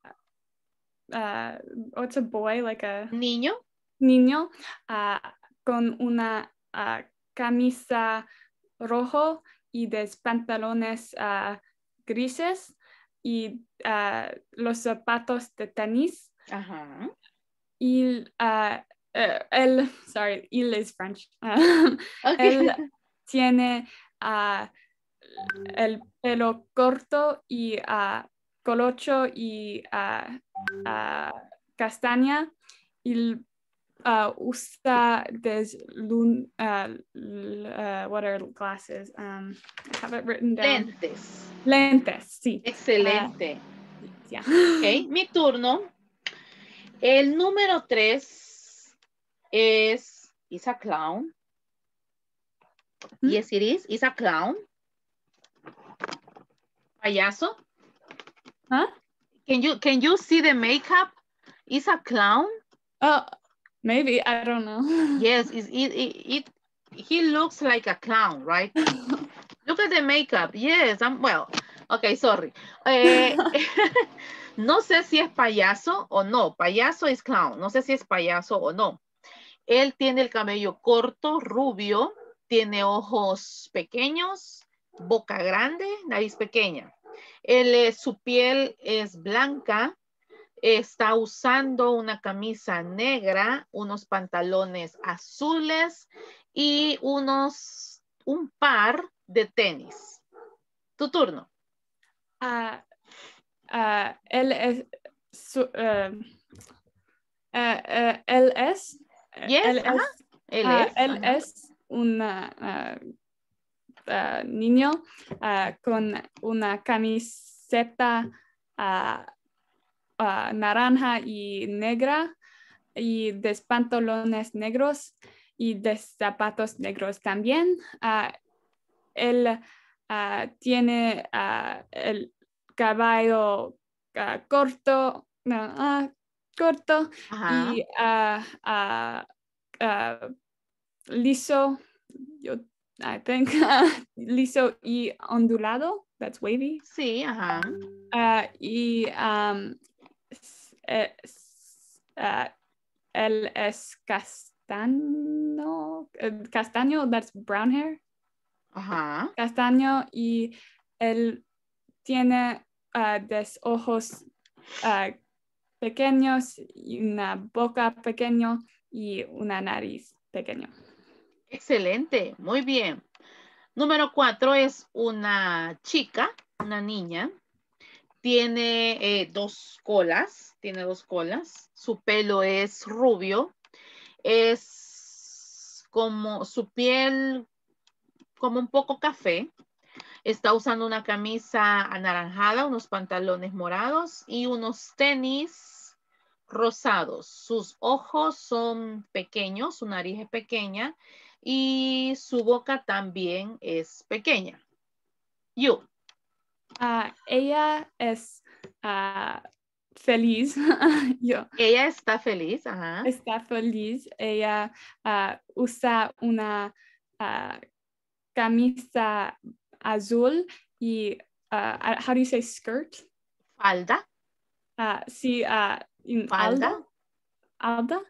A: ah, what's a boy, like a
B: Niño,
A: niño ah, con una ah, camisa rojo y de pantalones ah, grises y ah, los zapatos de tenis.
B: ajá.
A: Y ah, eh, él, sorry, él es French. Ah,
B: Ok.
A: él tiene ah, el pelo corto y ah, colocho y ah, ah, castaña y uh, usa des lun, uh, l- uh, what are glasses? Um, I have it written down.
B: Lentes.
A: Lentes, sí.
B: Excelente.
A: Uh, yeah.
B: Ok, mi turno. El número tres es, is a clown.
A: ¿Mm?
B: Yes, it is. Is a clown. Payaso.
A: Huh?
B: Can you, can you see the makeup? Is a clown.
A: Oh, maybe, I don't know.
B: Yes, it, it, it, it, he looks like a clown, right? Look at the makeup. Yes, I'm, well, okay, sorry. Eh, no sé si es payaso o no. Payaso es clown. No sé si es payaso o no. Él tiene el cabello corto, rubio, tiene ojos pequeños, boca grande, nariz pequeña. Él, eh, su piel es blanca, está usando una camisa negra, unos pantalones azules y unos, un par de tenis. Tu turno.
A: Uh, uh, él es, su, uh, uh, uh, él es,
B: Yes,
A: él
B: ajá.
A: es,
B: Él
A: uh,
B: es.
A: él
B: Ajá.
A: es un uh, uh, niño uh, con una camiseta uh, uh, naranja y negra y de pantalones negros y de zapatos negros también. Uh, él uh, tiene uh, el cabello uh, corto, no, uh, corto
B: Ajá.
A: y uh, uh, uh, liso, yo, I think, liso y ondulado. That's wavy.
B: Sí, ajá.
A: Uh, y um, es, uh, él es castaño, uh, castaño, that's brown hair.
B: Ajá.
A: Castaño y él tiene uh, dos ojos uh, pequeños y una boca pequeña y una nariz pequeña.
B: Excelente, muy bien. Número cuatro es una chica, una niña. Tiene eh, dos colas, tiene dos colas. Su pelo es rubio. Es como su piel, como un poco café. Está usando una camisa anaranjada, unos pantalones morados y unos tenis rosados. Sus ojos son pequeños, su nariz es pequeña y su boca también es pequeña. You.
A: Uh, ella es uh, feliz. Yo.
B: Ella está feliz. Ajá.
A: Está feliz. Ella uh, usa una uh, camisa azul y, uh, how do you say skirt?
B: Falda.
A: Uh, sí, uh, in
B: Falda.
A: Alda?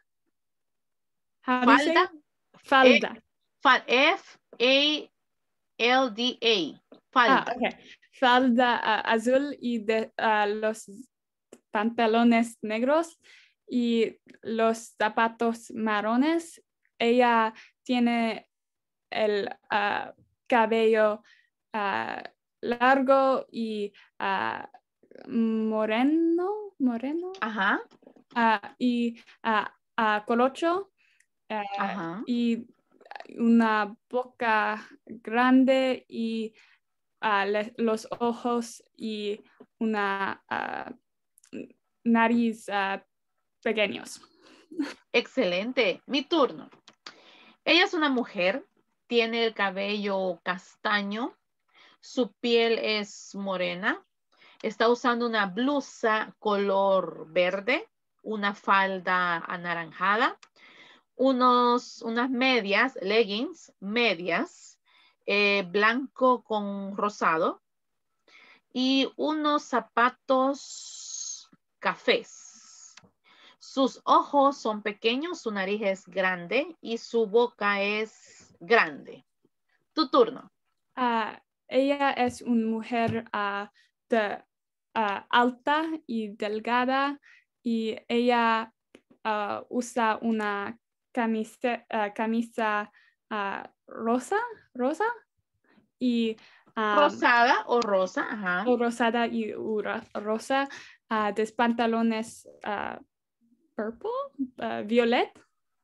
A: How
B: Falda.
A: do you say? Falda.
B: F A L D A. Falda.
A: Ah, okay. Falda uh, azul y de uh, los pantalones negros y los zapatos marrones. Ella tiene el uh, cabello uh, largo y uh, moreno, moreno.
B: Ajá.
A: Uh, y uh, uh, colocho uh,
B: Ajá.
A: y una boca grande y uh, le, los ojos y una uh, nariz uh, pequeños.
B: Excelente. Mi turno. Ella es una mujer, tiene el cabello castaño, su piel es morena, está usando una blusa color verde, una falda anaranjada, unos, unas medias, leggings, medias, eh, blanco con rosado y unos zapatos cafés. Sus ojos son pequeños, su nariz es grande y su boca es grande. Tu turno.
A: Uh, ella es una mujer uh, de, uh, alta y delgada y ella uh, usa una camisa, uh, camisa uh, rosa, rosa y um,
B: Rosada o rosa, ajá.
A: o rosada y uh, rosa, uh, de pantalones uh, purple, uh, violet.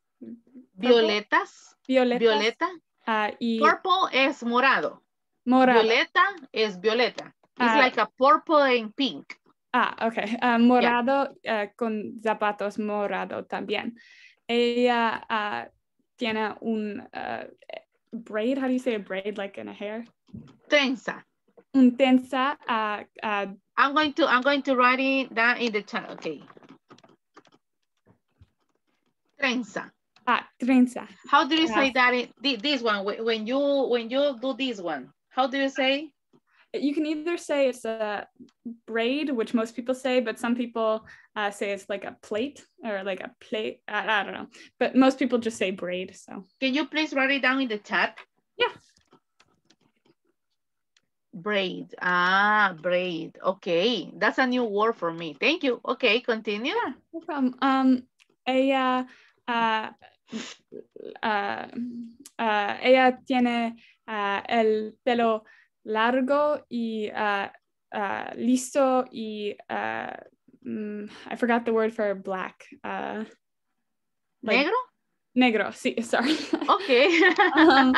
B: Violetas.
A: Violetas.
B: Violeta.
A: Uh, y
B: Purple es morado.
A: morado.
B: Violeta es violeta. It's
A: Uh,
B: like a purple and pink.
A: Ah, ok. Uh, morado yeah. uh, con zapatos morado también. Ella uh, tiene un uh, braid. How do you say a braid? Like in a hair?
B: Trenza.
A: Un trenza. Uh, uh,
B: I'm going to I'm going to write it down in the chat. Okay. Trenza.
A: Ah, trenza.
B: How do you say
A: uh,
B: that? In, this one when you when you do this one. How do you say?
A: You can either say it's a braid, which most people say, but some people uh, say it's like a plate or like a plate. I, I don't know, but most people just say braid. So
B: can you please write it down in the chat?
A: Yeah.
B: Braid. Ah, braid. Okay, that's a new word for me. Thank you. Okay, continue.
A: Yeah, no problem. Um, ella, uh, uh, uh, ella tiene uh, el pelo largo y uh, uh, liso y uh, mm, I forgot the word for black. Uh, like,
B: Negro?
A: Negro, sí, sorry.
B: Okay.
A: um,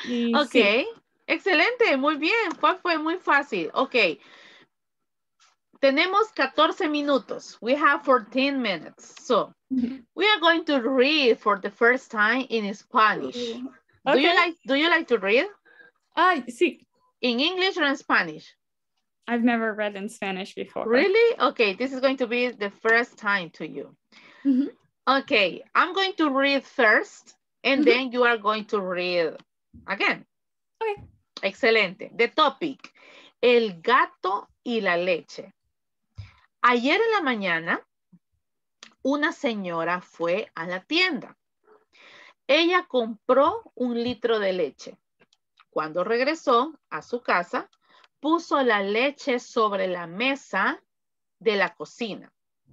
B: okay.
A: Sí.
B: Excelente, muy bien. Fue, fue muy fácil. Ok. tenemos catorce minutos. We have fourteen minutes. So,
A: Mhm.
B: we are going to read for the first time in Spanish.
A: Ooh.
B: Do you
A: Okay.
B: like, do you like to read?
A: Ah, sí.
B: In English or in Spanish?
A: I've never read in Spanish before.
B: Really? Okay, this is going to be the first time to you.
A: Mhm.
B: Okay, I'm going to read first, and
A: Mhm.
B: then you are going to read again.
A: Okay.
B: Excelente. The topic, el gato y la leche. Ayer en la mañana, una señora fue a la tienda. Ella compró un litro de leche. Cuando regresó a su casa, puso la leche sobre la mesa de la cocina.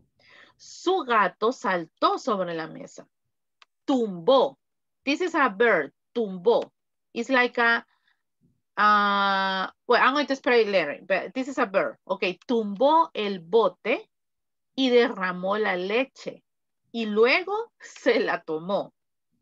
B: Su gato saltó sobre la mesa. Tumbó. This is a bird. Tumbó. It's like a, uh, well, I'm going to spell it later, but this is a bird. Okay, tumbó el bote y derramó la leche. Y luego se la tomó.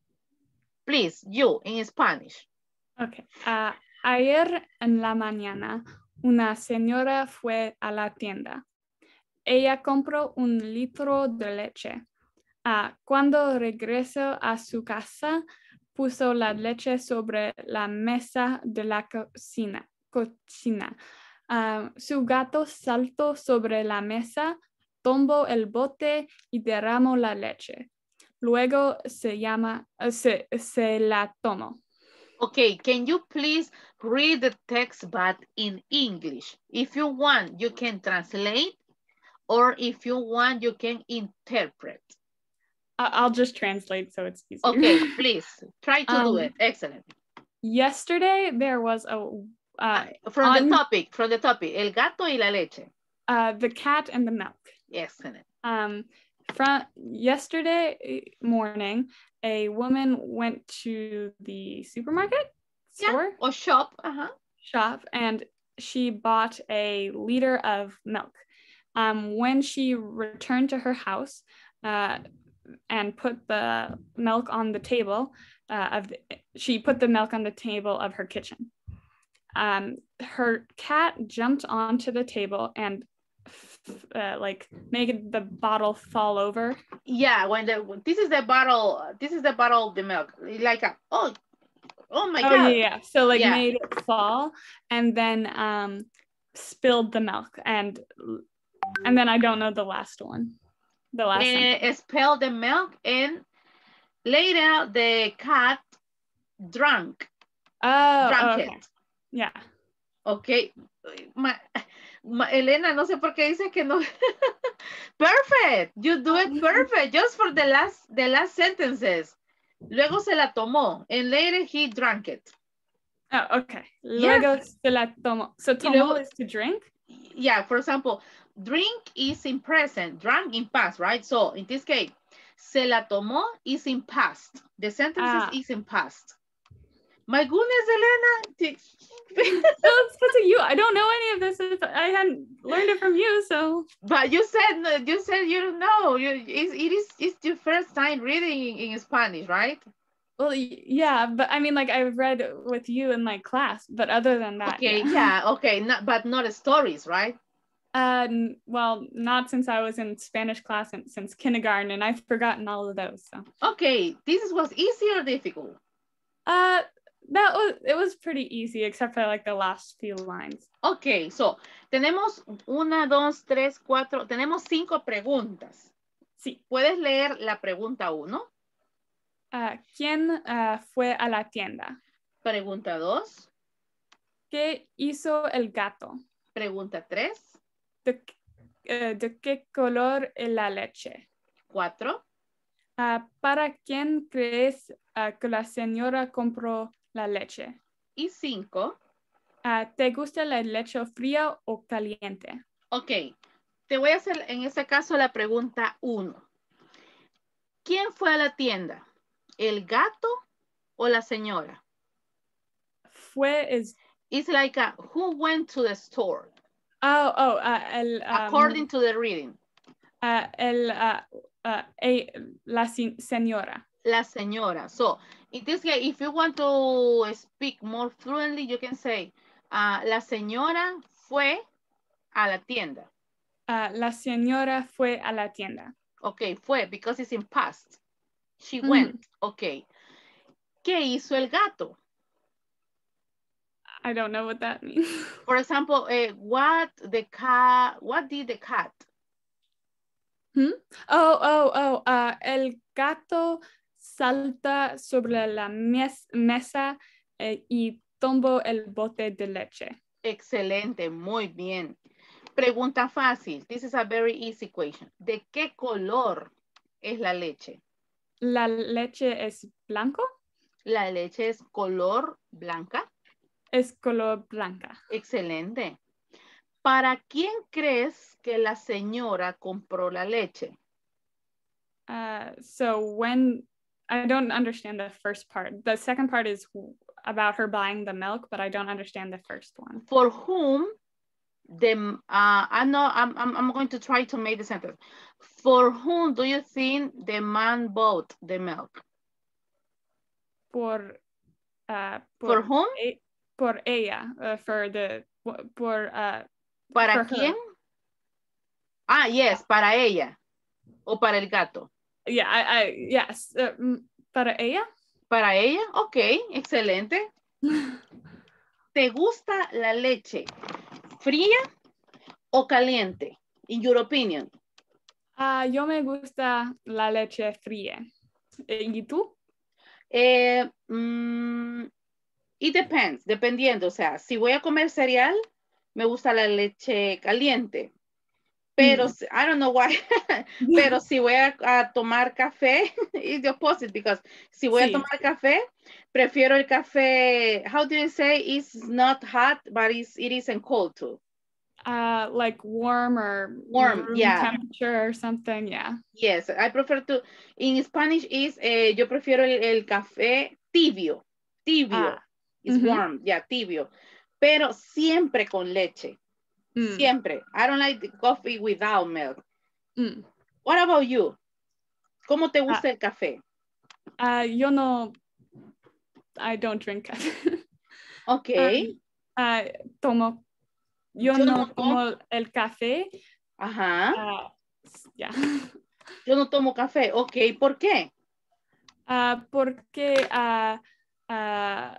B: Please, you, in Spanish.
A: Okay. Ah, ayer en la mañana, una señora fue a la tienda. Ella compró un litro de leche. Ah, cuando regresó a su casa, puso la leche sobre la mesa de la cocina. cocina. Ah, su gato saltó sobre la mesa, tumbó el bote y derramó la leche. Luego se, llama, uh, se, se la tomó.
B: Okay, can you please read the text but in English? If you want, you can translate, or if you want, you can interpret.
A: I- I'll just translate so it's easier.
B: Okay, please, try to do
A: Um,
B: it. Excellent.
A: Yesterday, there was a uh,
B: From
A: on-
B: the topic, from the topic, el gato y la leche.
A: uh, the cat and the milk.
B: Excellent.
A: Um, from yesterday morning, a woman went to the supermarket store
B: Yeah, or shop. Uh-huh.
A: shop and she bought a liter of milk. Um, when she returned to her house uh, and put the milk on the table uh, of the, she put the milk on the table of her kitchen. Um, her cat jumped onto the table and uh, like make the bottle fall over.
B: Yeah, when the this is the bottle, this is the bottle of the milk. Like a, oh, oh my
A: oh,
B: God.
A: yeah, yeah. So like
B: Yeah.
A: made it fall and then um, spilled the milk and and then I don't know the last one. The last sentence.
B: And spill the milk, and later the cat drank,
A: Oh,
B: drank
A: oh, okay.
B: it.
A: Yeah.
B: Okay. Ma, ma, Elena, no sé por qué dice que no. Perfect. You do it perfect. Just for the last, the last sentences. Luego se la tomó, and later he drank it.
A: Oh, okay.
B: Yes.
A: Luego se la tomó. So tomo
B: luego-
A: is to drink?
B: Yeah, for example, drink is in present, drank in past, right? So in this case, se la tomó is in past. The sentences
A: Ah.
B: is in past. My goodness, Elena.
A: Well, it's because of you. I don't know any of this. It's- I hadn't learned it from you, so.
B: But you said you said you don't know. You it, it is it's your first time reading in, in Spanish, right?
A: Well, y- yeah, but I mean, like I've read with you in like class, but other than that,
B: Okay,
A: yeah.
B: yeah, okay, not, but not stories, right?
A: Uh, n- well, not since I was in Spanish class and, since kindergarten, and I've forgotten all of those. So.
B: Okay, this was easy or difficult?
A: Uh, that was it was pretty easy, except for like the last few lines.
B: Okay, so tenemos una, dos, tres, cuatro, tenemos cinco preguntas.
A: Sí.
B: ¿Puedes leer la pregunta uno?
A: Uh, ¿Quién uh, fue a la tienda?
B: Pregunta dos.
A: ¿Qué hizo el gato?
B: Pregunta tres.
A: ¿De, uh, ¿de qué color es la leche?
B: Cuatro.
A: Uh, ¿Para quién crees uh, que la señora compró la leche?
B: Y cinco.
A: Uh, ¿Te gusta la leche fría o caliente?
B: Ok, te voy a hacer en este caso la pregunta uno. ¿Quién fue a la tienda? ¿El gato o la señora?
A: Fue is
B: It's like a, who went to the store?
A: oh oh uh, el um,
B: According to the reading.
A: uh, el uh, uh, a, la se- señora.
B: La señora. So, in this case, if you want to speak more fluently, you can say, uh, la señora fue a la tienda.
A: Uh, la señora fue a la tienda.
B: Ok, fue, because it's in past. She
A: Mhm.
B: went. Ok. ¿Qué hizo el gato?
A: I don't know what that means.
B: For example, eh, what the cat, what did the cat?
A: Hmm? Oh, oh, oh, uh, el gato salta sobre la mes- mesa eh, y tomó el bote de leche.
B: Excelente, muy bien. Pregunta fácil. This is a very easy question. ¿De qué color es la leche?
A: ¿La leche es blanco?
B: La leche es color blanca.
A: Es color blanca.
B: Excelente. ¿Para quién crees que la señora compró la leche?
A: Uh, so when, I don't understand the first part. The second part is about her buying the milk, but I don't understand the first one.
B: For whom the, uh, I know, I'm, I'm, I'm going to try to make the sentence. For whom do you think the man bought the milk?
A: Por, uh,
B: For whom?
A: e- por ella, uh, for the, por, uh,
B: ¿Para
A: for her.
B: quién? Ah, yes, para ella. O para el gato.
A: Yeah, I, I yes, uh, mm, para ella.
B: Para ella, ok, excelente. ¿Te gusta la leche fría o caliente? In your opinion.
A: Uh, yo me gusta la leche fría. ¿Y tú?
B: Eh, mm, it depends, dependiendo. O sea, si voy a comer cereal, me gusta la leche caliente. Pero,
A: Mm.
B: I don't know why, pero si voy a, a tomar café, it's the opposite, because si voy
A: Sí.
B: a tomar café, prefiero el café, how do you say, it's not hot, but it's, it isn't cold too.
A: Uh, like warm or
B: Warm,
A: room
B: yeah.
A: temperature or something, yeah.
B: Yes, I prefer to, in Spanish is, eh, yo prefiero el, el café tibio, tibio,
A: Ah.
B: it's
A: Mhm.
B: warm, yeah, tibio, pero siempre con leche,
A: Mm.
B: siempre. I don't like the coffee without milk.
A: Mm.
B: What about you? ¿Cómo te gusta el café?
A: Uh, yo no, I don't drink café.
B: Ok.
A: Um, uh, tomo, yo,
B: Yo
A: no
B: no
A: tomo el café.
B: Ajá.
A: Uh, yeah.
B: Yo no tomo café. Ok, ¿por qué?
A: Uh, porque uh, uh,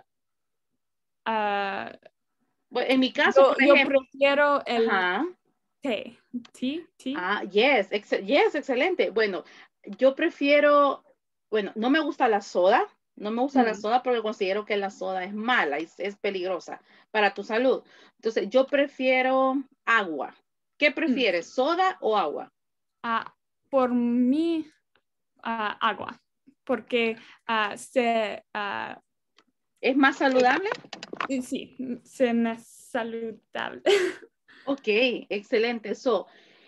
A: uh,
B: Bueno, en mi caso,
A: yo,
B: por
A: yo
B: ejemplo.
A: prefiero el
B: Ajá.
A: té. ¿Té? ¿Té?
B: Ah, yes, ex yes, excelente. Bueno, yo prefiero, bueno, no me gusta la soda. No me gusta
A: Mm.
B: la soda porque considero que la soda es mala, es, es peligrosa para tu salud. Entonces, yo prefiero agua. ¿Qué prefieres,
A: Mm.
B: soda o agua?
A: Uh, por mí, uh, agua. Porque uh, se... Uh,
B: ¿Es más saludable?
A: sí, se me saludable.
B: Ok, excelente. So,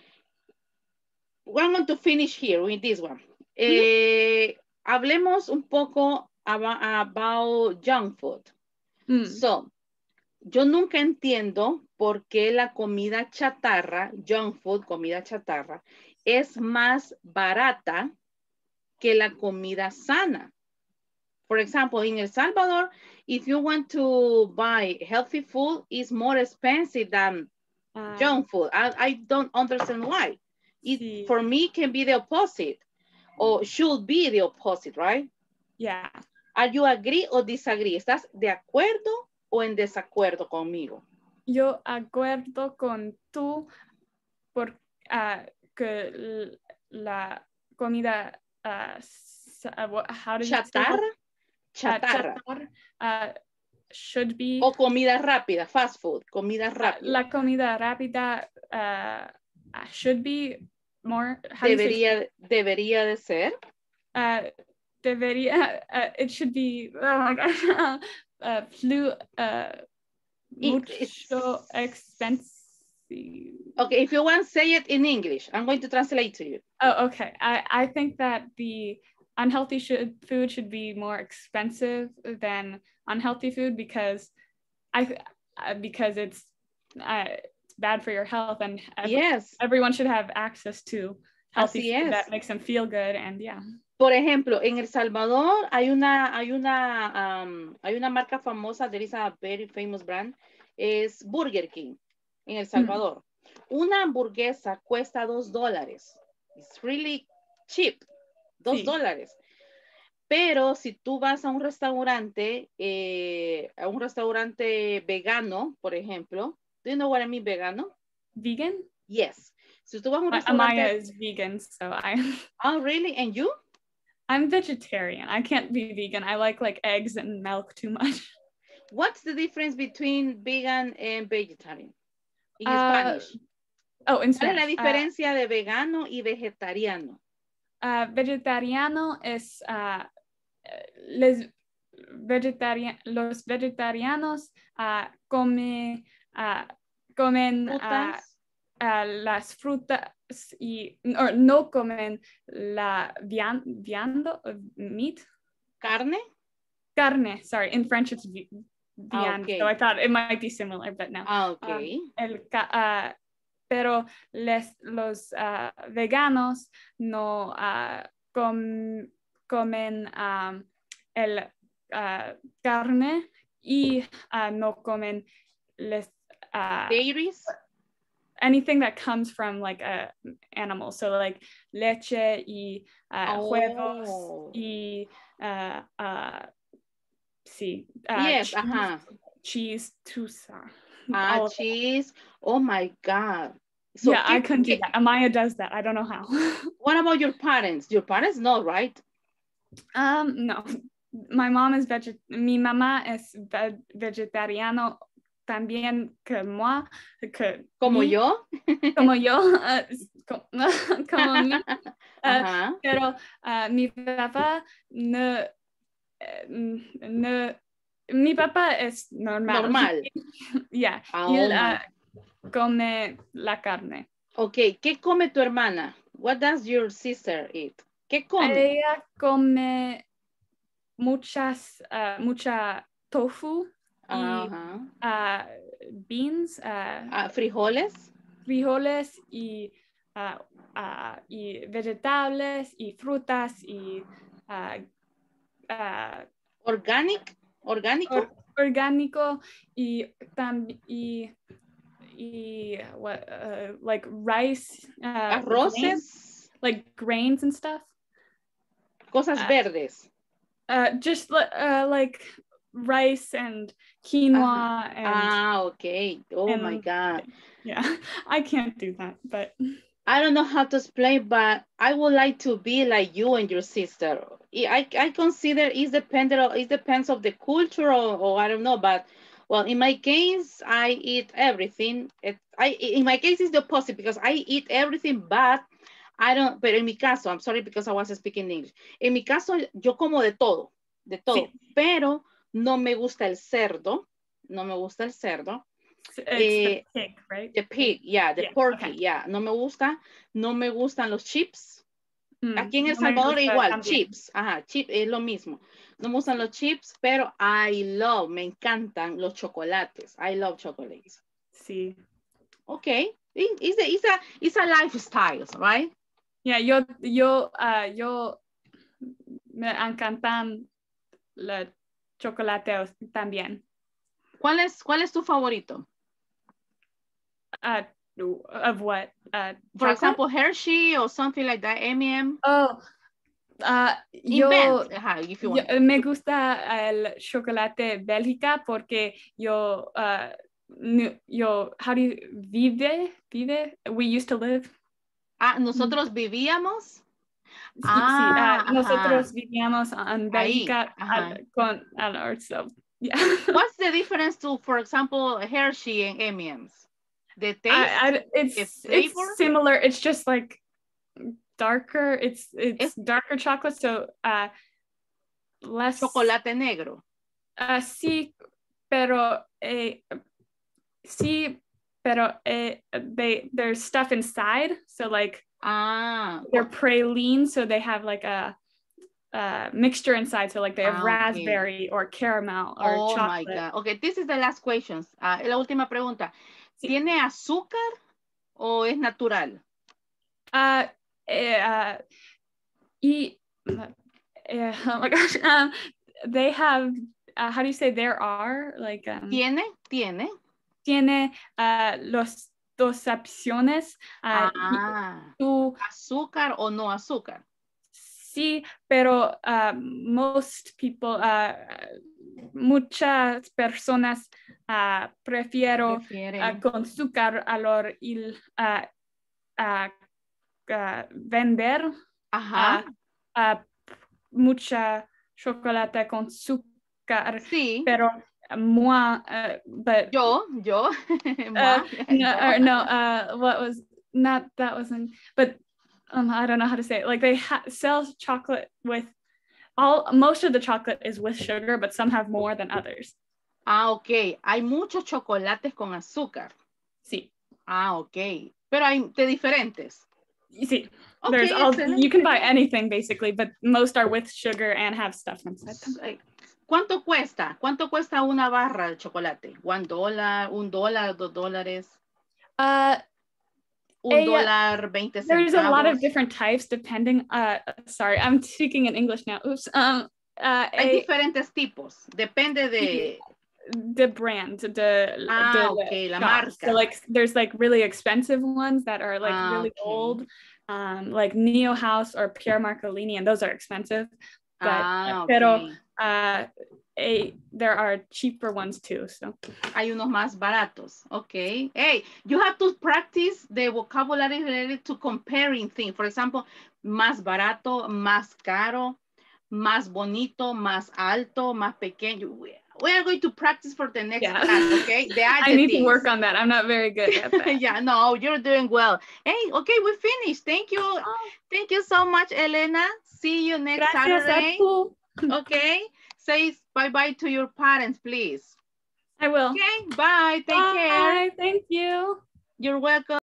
B: we're going to finish here with this one. Eh, hablemos un poco about, about junk food.
A: Mm.
B: So, yo nunca entiendo por qué la comida chatarra, junk food, comida chatarra, es más barata que la comida sana. For example, in El Salvador, if you want to buy healthy food, it's more expensive than
A: Uh,
B: junk food. I, I don't understand why. It,
A: sí.
B: For me, can be the opposite, or should be the opposite, right?
A: Yeah.
B: Are you agree or disagree? ¿Estás de acuerdo o en desacuerdo conmigo?
A: Yo acuerdo con tú porque uh, que la comida uh, how do you
B: chatarra,
A: say that?
B: chatarra,
A: Uh, chatarra uh, should be
B: o comida rápida, fast food, comida rápida.
A: Uh, la comida rápida uh, should be more. How do you say?
B: Debería, debería de ser.
A: Uh, debería. Uh, it should be. Oh my gosh. uh, flu. Uh, mucho expensive.
B: Okay, if you want, say it in English. I'm going to translate to you.
A: Oh, okay. I, I think that the unhealthy should, food should be more expensive than unhealthy food because I uh, because it's uh, it's bad for your health and every,
B: yes.
A: everyone should have access to healthy
B: Así
A: food
B: es.
A: that makes them feel good and yeah.
B: Por ejemplo, en El Salvador hay una hay una um, hay una marca famosa, there is a very famous brand, es Burger King. en El Salvador. Mm. Una hamburguesa cuesta dos dólares. It's really cheap. Dos sí. dólares. Pero si tú vas a un restaurante, eh, a un restaurante vegano, por ejemplo, do you know what I mean vegano?
A: Vegan?
B: Yes. Si tú vas a un restaurante...
A: Amaya is vegan, so I...
B: Oh, really? And you?
A: I'm vegetarian. I can't be vegan. I like like eggs and milk too much.
B: What's the difference between vegan and vegetarian in
A: uh,
B: Spanish?
A: Oh, in
B: ¿Cuál es
A: Spanish.
B: la diferencia uh, de vegano y vegetariano?
A: Uh, vegetariano es uh, les vegetarian los vegetarianos uh, come, uh, comen uh, uh, las frutas y or, no comen la vian, viando meat
B: carne
A: carne sorry in French it's vi, viand
B: okay.
A: So I thought it might be similar but no
B: okay.
A: um, el, uh, pero les los uh, veganos no uh, com, comen um, el uh, carne y uh, no comen les uh,
B: dairies
A: anything that comes from like a animal, so like leche y uh,
B: oh.
A: huevos y uh, uh, sí, uh,
B: yes,
A: cheese,
B: uh-huh.
A: cheese, tusa.
B: Ah, cheese. Oh my God.
A: So yeah, I couldn't do that. Amaya does that. I don't know how.
B: What about your parents? Your parents know, right?
A: Um, no. My mom is veget. Mi mamá es ve vegetariano. También que moi, que
B: como
A: mi,
B: yo,
A: como yo, uh, como, como mí, uh,
B: uh-huh.
A: pero uh, mi papá no, no, mi papá es normal.
B: Normal.
A: Yeah,
B: oh
A: y él uh, come la carne.
B: Okay, ¿qué come tu hermana? What does your sister eat? ¿Qué come?
A: Ella come muchas, uh, mucha tofu. Y
B: uh-huh.
A: uh, beans, uh,
B: uh, frijoles,
A: frijoles y, uh, uh, y vegetales y frutas y uh, uh,
B: organic, orgánico,
A: or, orgánico y también y, y what uh, like rice, uh,
B: arroces,
A: grains, like grains and stuff,
B: cosas
A: uh,
B: verdes,
A: uh, just uh, like rice and quinoa uh, and
B: ah okay oh
A: and,
B: my God,
A: yeah, I can't do that, but
B: I don't know how to explain, but I would like to be like you and your sister. I, I consider it's dependent it depends of the culture or, or I don't know, but well, in my case I eat everything. It, I in my case it's the opposite because I eat everything, but I don't, pero en mi caso, I'm sorry because I was speaking English. En mi caso yo como de todo, de todo, sí. Pero no me gusta el cerdo, no me gusta el cerdo.
A: It's eh, the pig, right?
B: The pig, yeah, the
A: yeah,
B: porky,
A: okay.
B: yeah. No me gusta, no me gustan los chips. Mm, Aquí en El
A: no
B: Salvador igual,
A: también.
B: chips, ajá, chip es lo mismo. No me gustan los chips, pero I love, me encantan los chocolates. I love chocolates.
A: Sí.
B: Okay, it's a, it's a, it's a lifestyle, right?
A: Yeah, yo, yo, uh, yo me encantan los chocolates también.
B: ¿Cuál es, cuál es tu favorito?
A: Uh, of what? Uh,
B: For
A: chocolate?
B: example, Hershey or something like that, M and M.
A: Oh, uh, yo,
B: Ajá, if you want.
A: yo me gusta el chocolate Bélgica porque yo, uh, yo, how do you, vive, vive, we used to live.
B: Ah, nosotros vivíamos.
A: Sí,
B: ah,
A: sí uh, nosotros vivíamos en Bélgica al, con al ourselves. Yeah.
B: What's the difference to, for example, Hershey and M and M's? The taste,
A: I, I, it's
B: the flavor?
A: It's similar. It's just like darker. It's it's es, darker chocolate, so uh, less
B: chocolate negro.
A: Uh, sí, pero eh, sí, pero eh, they there's stuff inside. So like
B: ah,
A: they're praline, so they have like a. Uh, mixture inside, so like they have ah, raspberry okay. or caramel or
B: oh
A: chocolate.
B: Oh my God. Okay, this is the last question. Uh, la última pregunta. Sí. ¿Tiene azúcar o es natural?
A: Uh, uh, y, uh, oh my gosh. Um, they have, uh, how do you say there are? Like, um,
B: ¿Tiene? ¿Tiene?
A: tiene uh, los dos opciones. Uh,
B: Ah,
A: tú,
B: azúcar o no azúcar.
A: sí, pero uh, most people, uh, muchas personas uh, prefiero
B: Prefieren.
A: uh, con azúcar a lo il, uh, uh, uh, vender
B: Ajá.
A: uh, uh, mucha chocolate con azúcar,
B: Sí.
A: pero moi, uh, but
B: Yo, yo.
A: uh,
B: Ma,
A: no,
B: yo.
A: or no, uh, what was not that wasn't, but um, I don't know how to say it. Like they ha- sell chocolate with all most of the chocolate is with sugar, but some have more than others.
B: Ah, ok. Hay muchos chocolates con azúcar.
A: Sí,
B: Ah, ok. Pero hay de diferentes.
A: sí.
B: Ok,
A: There's all
B: excelente.
A: you can buy anything basically, but most are with sugar and have stuff inside them.
B: Eh, ¿Cuánto cuesta? ¿Cuánto cuesta una barra de chocolate? ¿Un dólar? ¿Un dólar? ¿Dos dólares?
A: Uh,
B: ¿Un
A: a,
B: dólar? ¿veinte centavos?
A: there's a lot of different types depending. Uh, sorry, I'm speaking in English now. Oops. Um, uh,
B: Hay
A: a,
B: diferentes tipos. Depende de...
A: the brand, the
B: Ah,
A: the
B: ok, la
A: shop.
B: marca.
A: So like there's like really expensive ones that are like
B: Ah,
A: really
B: okay.
A: old, um, like Neo House or Pierre Marcolini, and those are expensive. But
B: Ah,
A: pero
B: ok.
A: uh, a there are cheaper ones too. So
B: Hay unos más baratos. Ok. Hey, you have to practice the vocabulary related to comparing things. For example, más barato, más caro, más bonito, más alto, más pequeño. We are going to practice for the next
A: yeah,
B: class, okay? The
A: I need to
B: adjectives.
A: work on that. I'm not very good at that.
B: Yeah, no, you're doing well. Hey, okay, we finished. Thank you.
A: Oh,
B: Thank you so much, Elena. See you next
A: gracias,
B: Saturday.
A: Edfu.
B: Okay. Say bye-bye to your parents, please.
A: I will.
B: Okay, bye. Take
A: Bye.
B: care.
A: Thank you.
B: You're welcome.